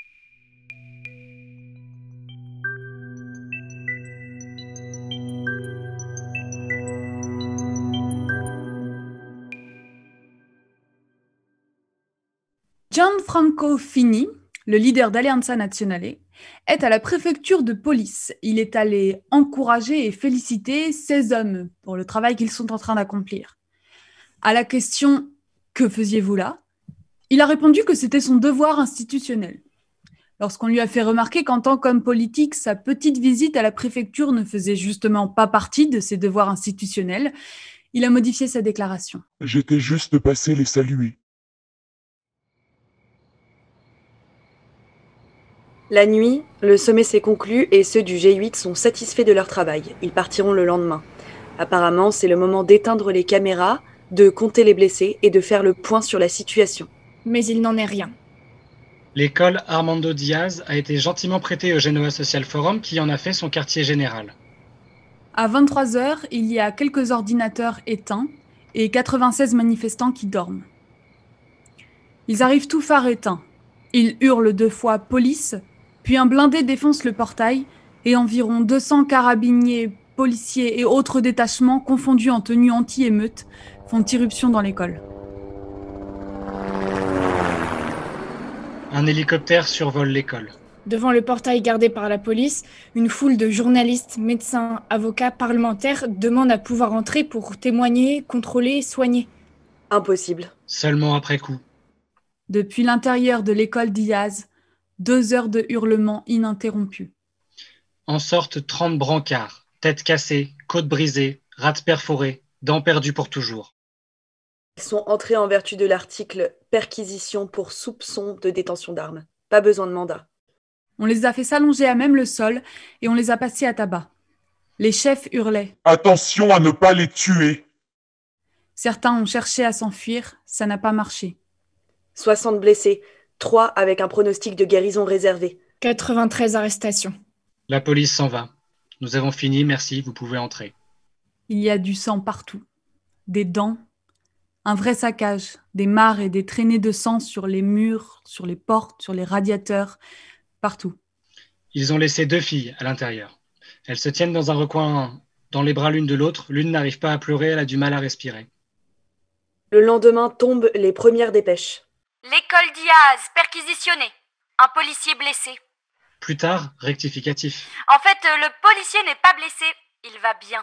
Gianfranco Fini, le leader d'Alleanza Nazionale, est à la préfecture de police. Il est allé encourager et féliciter ces hommes pour le travail qu'ils sont en train d'accomplir. À la question « Que faisiez-vous là ?», il a répondu que c'était son devoir institutionnel. Lorsqu'on lui a fait remarquer qu'en tant qu'homme politique, sa petite visite à la préfecture ne faisait justement pas partie de ses devoirs institutionnels, il a modifié sa déclaration. J'étais juste passé les saluer. La nuit, le sommet s'est conclu et ceux du G8 sont satisfaits de leur travail. Ils partiront le lendemain. Apparemment, c'est le moment d'éteindre les caméras, de compter les blessés et de faire le point sur la situation. Mais il n'en est rien. L'école Armando Diaz a été gentiment prêtée au Genoa Social Forum qui en a fait son quartier général. À 23h, il y a quelques ordinateurs éteints et 96 manifestants qui dorment. Ils arrivent tout phares éteints. Ils hurlent 2 fois « police », puis un blindé défonce le portail et environ 200 carabiniers, policiers et autres détachements confondus en tenue anti-émeute font irruption dans l'école. Un hélicoptère survole l'école. Devant le portail gardé par la police, une foule de journalistes, médecins, avocats, parlementaires demandent à pouvoir entrer pour témoigner, contrôler, soigner. Impossible. Seulement après coup. Depuis l'intérieur de l'école Diaz, 2 heures de hurlements ininterrompus. En sortent 30 brancards, têtes cassées, côtes brisées, rats perforés, dents perdues pour toujours. Ils sont entrés en vertu de l'article « Perquisition pour soupçon de détention d'armes ». Pas besoin de mandat. On les a fait s'allonger à même le sol et on les a passés à tabac. Les chefs hurlaient. Attention à ne pas les tuer. Certains ont cherché à s'enfuir, ça n'a pas marché. 60 blessés, 3 avec un pronostic de guérison réservé. 93 arrestations. La police s'en va. Nous avons fini, merci, vous pouvez entrer. Il y a du sang partout. Des dents, un vrai saccage, des mares et des traînées de sang sur les murs, sur les portes, sur les radiateurs, partout. Ils ont laissé 2 filles à l'intérieur. Elles se tiennent dans un recoin Dans les bras l'une de l'autre, l'une n'arrive pas à pleurer, elle a du mal à respirer. Le lendemain tombent les premières dépêches. L'école Diaz, perquisitionnée. Un policier blessé. Plus tard, rectificatif. En fait, le policier n'est pas blessé. Il va bien.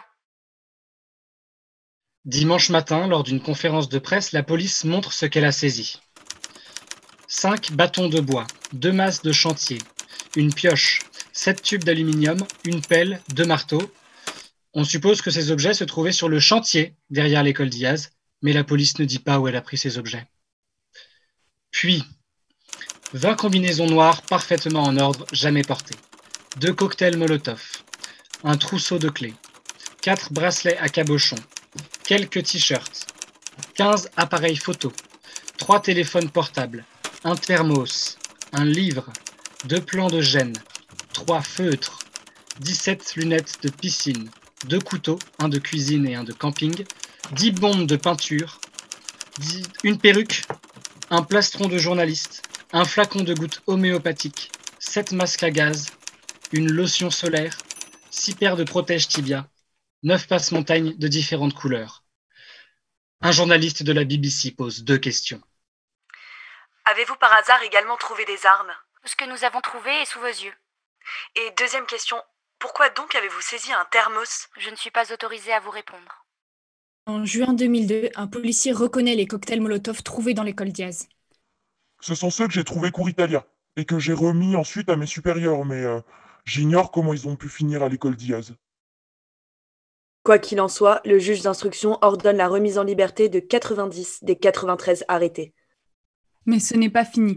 Dimanche matin, lors d'une conférence de presse, la police montre ce qu'elle a saisi. 5 bâtons de bois, 2 masses de chantier, une pioche, 7 tubes d'aluminium, une pelle, 2 marteaux. On suppose que ces objets se trouvaient sur le chantier derrière l'école Diaz, mais la police ne dit pas où elle a pris ces objets. Puis, 20 combinaisons noires parfaitement en ordre, jamais portées, 2 cocktails Molotov, un trousseau de clés, 4 bracelets à cabochon, quelques t-shirts, 15 appareils photo, 3 téléphones portables, un thermos, un livre, 2 plans de gêne, 3 feutres, 17 lunettes de piscine, 2 couteaux, un de cuisine et un de camping, 10 bombes de peinture, une perruque, un plastron de journaliste, un flacon de gouttes homéopathiques, 7 masques à gaz, une lotion solaire, 6 paires de protèges tibia, 9 passe-montagnes de différentes couleurs. Un journaliste de la BBC pose 2 questions. Avez-vous par hasard également trouvé des armes? Tout ce que nous avons trouvé est sous vos yeux. Et deuxième question, pourquoi donc avez-vous saisi un thermos? Je ne suis pas autorisée à vous répondre. En juin 2002, un policier reconnaît les cocktails Molotov trouvés dans l'école Diaz. Ce sont ceux que j'ai trouvés cours Italia et que j'ai remis ensuite à mes supérieurs, mais j'ignore comment ils ont pu finir à l'école Diaz. Quoi qu'il en soit, le juge d'instruction ordonne la remise en liberté de 90 des 93 arrêtés. Mais ce n'est pas fini.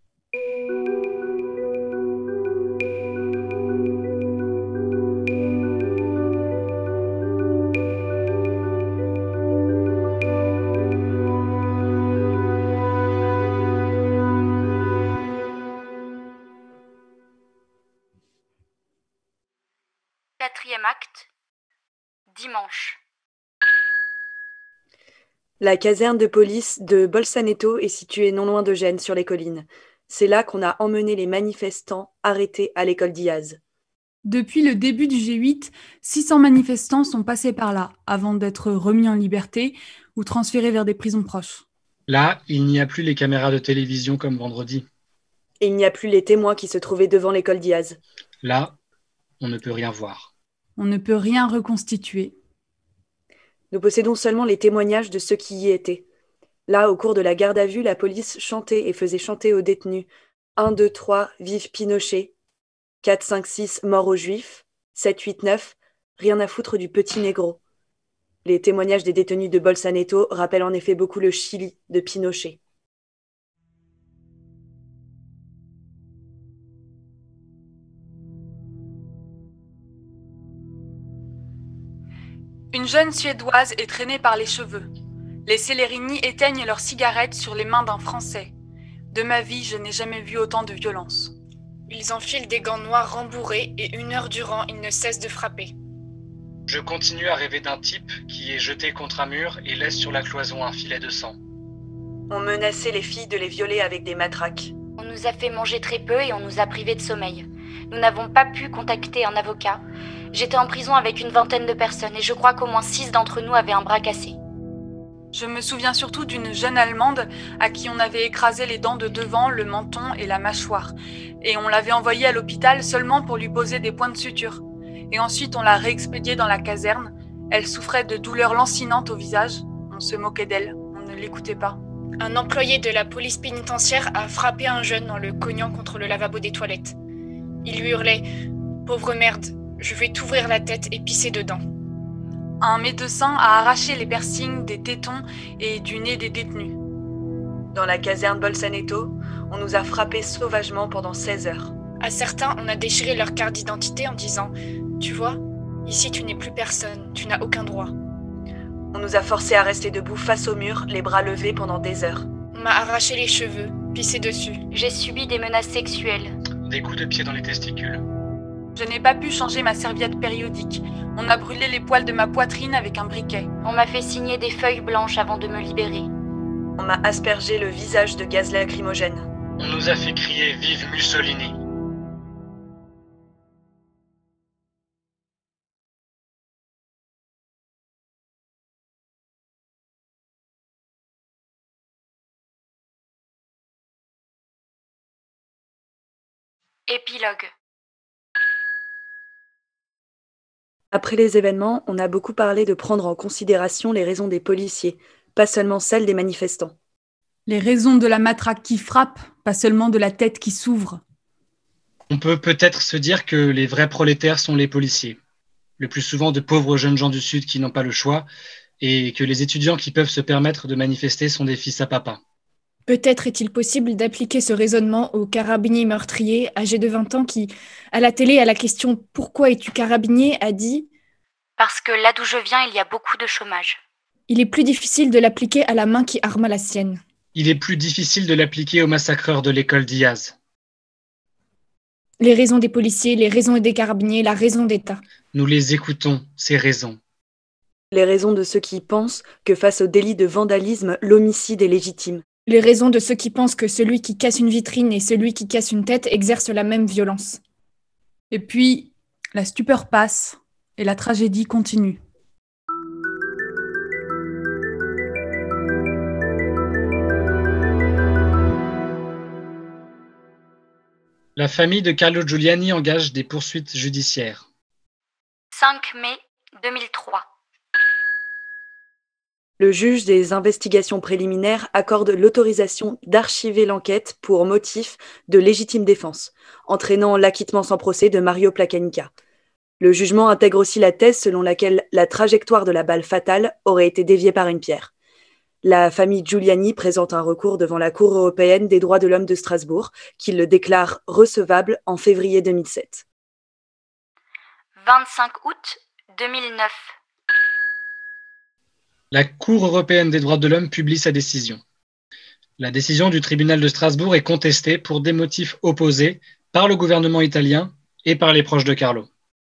Quatrième acte. Dimanche. La caserne de police de Bolzaneto est située non loin de Gênes, sur les collines. C'est là qu'on a emmené les manifestants arrêtés à l'école Diaz. Depuis le début du G8, 600 manifestants sont passés par là, avant d'être remis en liberté ou transférés vers des prisons proches. Là, il n'y a plus les caméras de télévision comme vendredi. Et il n'y a plus les témoins qui se trouvaient devant l'école Diaz. Là, on ne peut rien voir. On ne peut rien reconstituer. Nous possédons seulement les témoignages de ceux qui y étaient. Là, au cours de la garde à vue, la police chantait et faisait chanter aux détenus 1, 2, 3, vive Pinochet, 4, 5, 6, mort aux Juifs, 7, 8, 9, rien à foutre du petit négro. Les témoignages des détenus de Bolzaneto rappellent en effet beaucoup le Chili de Pinochet. Une jeune Suédoise est traînée par les cheveux. Les Celerini éteignent leurs cigarettes sur les mains d'un Français. De ma vie, je n'ai jamais vu autant de violence. Ils enfilent des gants noirs rembourrés et 1 heure durant, ils ne cessent de frapper. Je continue à rêver d'un type qui est jeté contre un mur et laisse sur la cloison un filet de sang. On menaçait les filles de les violer avec des matraques. On nous a fait manger très peu et on nous a privés de sommeil. Nous n'avons pas pu contacter un avocat. J'étais en prison avec une vingtaine de personnes et je crois qu'au moins 6 d'entre nous avaient un bras cassé. Je me souviens surtout d'une jeune Allemande à qui on avait écrasé les dents de devant, le menton et la mâchoire. Et on l'avait envoyée à l'hôpital seulement pour lui poser des points de suture. Et ensuite on l'a réexpédiée dans la caserne. Elle souffrait de douleurs lancinantes au visage. On se moquait d'elle, on ne l'écoutait pas. Un employé de la police pénitentiaire a frappé un jeune en le cognant contre le lavabo des toilettes. Il lui hurlait « Pauvre merde, je vais t'ouvrir la tête et pisser dedans ». Un médecin a arraché les piercings des tétons et du nez des détenus. Dans la caserne Bolzaneto, on nous a frappés sauvagement pendant 16 heures. À certains, on a déchiré leur carte d'identité en disant « Tu vois, ici tu n'es plus personne, tu n'as aucun droit ». On nous a forcés à rester debout face au mur, les bras levés pendant des heures. On m'a arraché les cheveux, pissé dessus. J'ai subi des menaces sexuelles. Des coups de pied dans les testicules. Je n'ai pas pu changer ma serviette périodique. On a brûlé les poils de ma poitrine avec un briquet. On m'a fait signer des feuilles blanches avant de me libérer. On m'a aspergé le visage de gaz lacrymogène. On nous a fait crier « Vive Mussolini !» Épilogue. Après les événements, on a beaucoup parlé de prendre en considération les raisons des policiers, pas seulement celles des manifestants. Les raisons de la matraque qui frappe, pas seulement de la tête qui s'ouvre. On peut peut-être se dire que les vrais prolétaires sont les policiers, le plus souvent de pauvres jeunes gens du Sud qui n'ont pas le choix, et que les étudiants qui peuvent se permettre de manifester sont des fils à papa. Peut-être est-il possible d'appliquer ce raisonnement au carabinier meurtrier âgé de 20 ans qui, à la télé, à la question « Pourquoi es-tu carabinier ?» a dit « Parce que là d'où je viens, il y a beaucoup de chômage. » Il est plus difficile de l'appliquer à la main qui arma la sienne. Il est plus difficile de l'appliquer aux massacreurs de l'école Diaz. Les raisons des policiers, les raisons des carabiniers, la raison d'État. Nous les écoutons, ces raisons. Les raisons de ceux qui pensent que face au délit de vandalisme, l'homicide est légitime. Les raisons de ceux qui pensent que celui qui casse une vitrine et celui qui casse une tête exercent la même violence. Et puis, la stupeur passe et la tragédie continue. La famille de Carlo Giuliani engage des poursuites judiciaires. 5 mai 2003. Le juge des investigations préliminaires accorde l'autorisation d'archiver l'enquête pour motif de légitime défense, entraînant l'acquittement sans procès de Mario Placanica. Le jugement intègre aussi la thèse selon laquelle la trajectoire de la balle fatale aurait été déviée par une pierre. La famille Giuliani présente un recours devant la Cour européenne des droits de l'homme de Strasbourg, qui le déclare recevable en février 2007. 25 août 2009. La Cour européenne des droits de l'homme publie sa décision. La décision du tribunal de Strasbourg est contestée pour des motifs opposés par le gouvernement italien et par les proches de Carlo.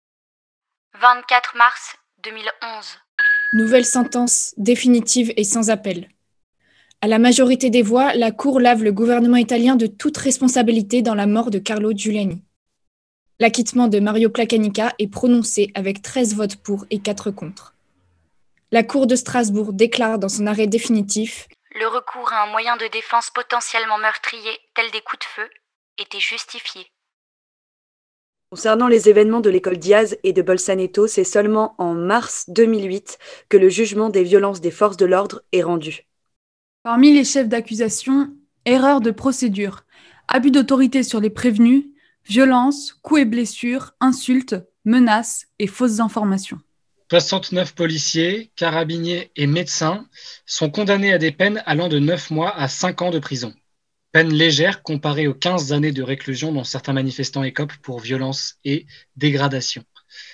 24 mars 2011. Nouvelle sentence définitive et sans appel. À la majorité des voix, la Cour lave le gouvernement italien de toute responsabilité dans la mort de Carlo Giuliani. L'acquittement de Mario Placanica est prononcé avec 13 votes pour et 4 contre. La Cour de Strasbourg déclare dans son arrêt définitif « Le recours à un moyen de défense potentiellement meurtrier, tel des coups de feu, était justifié. » Concernant les événements de l'école Diaz et de Bolzaneto, c'est seulement en mars 2008 que le jugement des violences des forces de l'ordre est rendu. Parmi les chefs d'accusation, erreur de procédure, abus d'autorité sur les prévenus, violences, coups et blessures, insultes, menaces et fausses informations. 69 policiers, carabiniers et médecins sont condamnés à des peines allant de 9 mois à 5 ans de prison. Peine légère comparée aux 15 années de réclusion dont certains manifestants écopent pour violence et dégradation.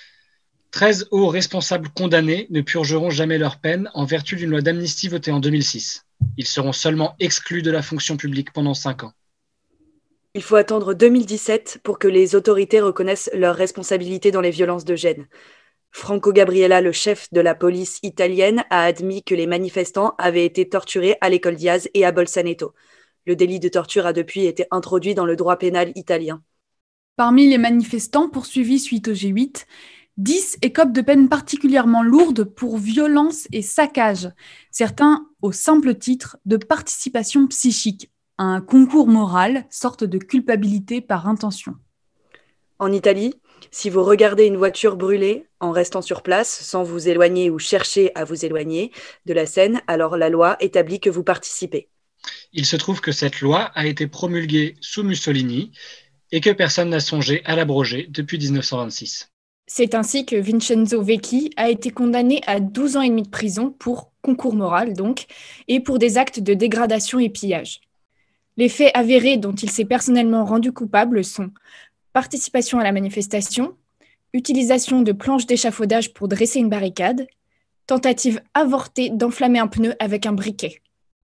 13 hauts responsables condamnés ne purgeront jamais leur peine en vertu d'une loi d'amnistie votée en 2006. Ils seront seulement exclus de la fonction publique pendant 5 ans. Il faut attendre 2017 pour que les autorités reconnaissent leur responsabilité dans les violences de Gênes. Franco Gabriella, le chef de la police italienne, a admis que les manifestants avaient été torturés à l'école Diaz et à Bolzaneto. Le délit de torture a depuis été introduit dans le droit pénal italien. Parmi les manifestants poursuivis suite au G8, 10 écopent de peines particulièrement lourdes pour violence et saccage, certains au simple titre de participation psychique, un concours moral, sorte de culpabilité par intention. En Italie, si vous regardez une voiture brûlée en restant sur place, sans vous éloigner ou chercher à vous éloigner de la scène, alors la loi établit que vous participez. Il se trouve que cette loi a été promulguée sous Mussolini et que personne n'a songé à l'abroger depuis 1926. C'est ainsi que Vincenzo Vecchi a été condamné à 12 ans et demi de prison pour concours moral, donc, et pour des actes de dégradation et pillage. Les faits avérés dont il s'est personnellement rendu coupable sont participation à la manifestation, utilisation de planches d'échafaudage pour dresser une barricade, tentative avortée d'enflammer un pneu avec un briquet.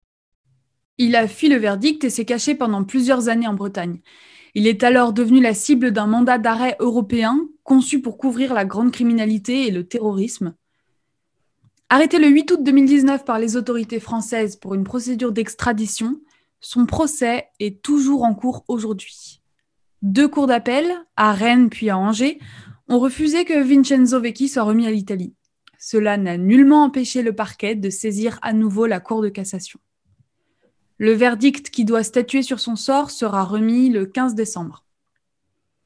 Il a fui le verdict et s'est caché pendant plusieurs années en Bretagne. Il est alors devenu la cible d'un mandat d'arrêt européen conçu pour couvrir la grande criminalité et le terrorisme. Arrêté le 8 août 2019 par les autorités françaises pour une procédure d'extradition, son procès est toujours en cours aujourd'hui. 2 cours d'appel, à Rennes puis à Angers, ont refusé que Vincenzo Vecchi soit remis à l'Italie. Cela n'a nullement empêché le parquet de saisir à nouveau la Cour de cassation. Le verdict qui doit statuer sur son sort sera remis le 15 décembre.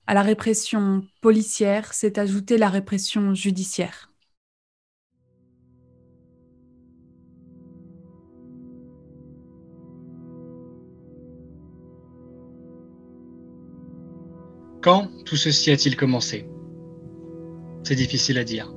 À la répression policière s'est ajoutée la répression judiciaire. Quand tout ceci a-t-il commencé? C'est difficile à dire.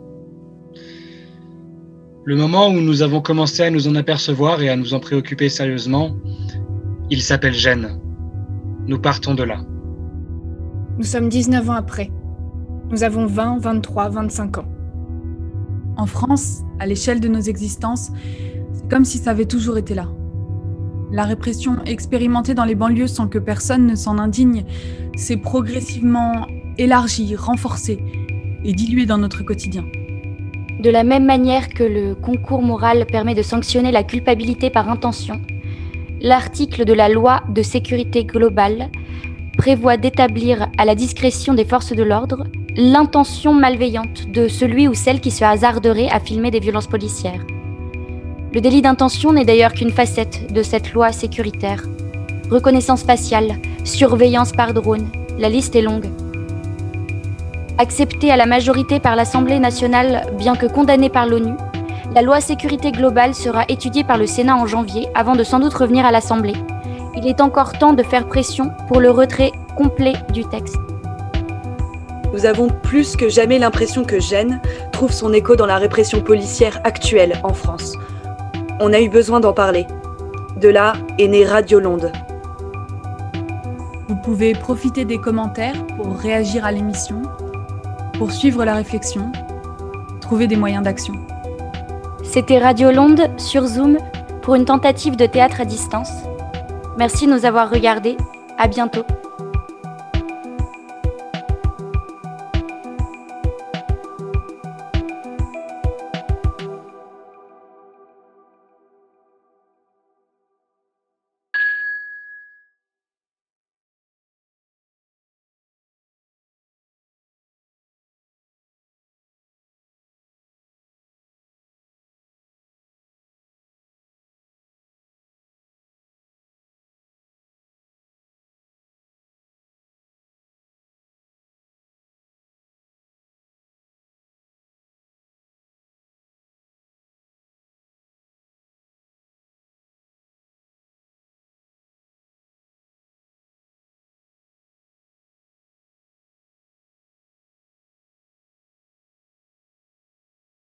Le moment où nous avons commencé à nous en apercevoir et à nous en préoccuper sérieusement, il s'appelle Gênes. Nous partons de là. Nous sommes 19 ans après. Nous avons 20, 23, 25 ans. En France, à l'échelle de nos existences, c'est comme si ça avait toujours été là. La répression expérimentée dans les banlieues sans que personne ne s'en indigne s'est progressivement élargie, renforcée et diluée dans notre quotidien. De la même manière que le concours moral permet de sanctionner la culpabilité par intention, l'article de la loi de sécurité globale prévoit d'établir à la discrétion des forces de l'ordre l'intention malveillante de celui ou celle qui se hasarderait à filmer des violences policières. Le délit d'intention n'est d'ailleurs qu'une facette de cette loi sécuritaire. Reconnaissance faciale, surveillance par drone, la liste est longue. Acceptée à la majorité par l'Assemblée nationale, bien que condamnée par l'ONU, la loi sécurité globale sera étudiée par le Sénat en janvier avant de sans doute revenir à l'Assemblée. Il est encore temps de faire pression pour le retrait complet du texte. Nous avons plus que jamais l'impression que Gênes trouve son écho dans la répression policière actuelle en France. On a eu besoin d'en parler. De là est née Radiolonde. Vous pouvez profiter des commentaires pour réagir à l'émission, pour suivre la réflexion, trouver des moyens d'action. C'était Radiolonde sur Zoom pour une tentative de théâtre à distance. Merci de nous avoir regardés. À bientôt.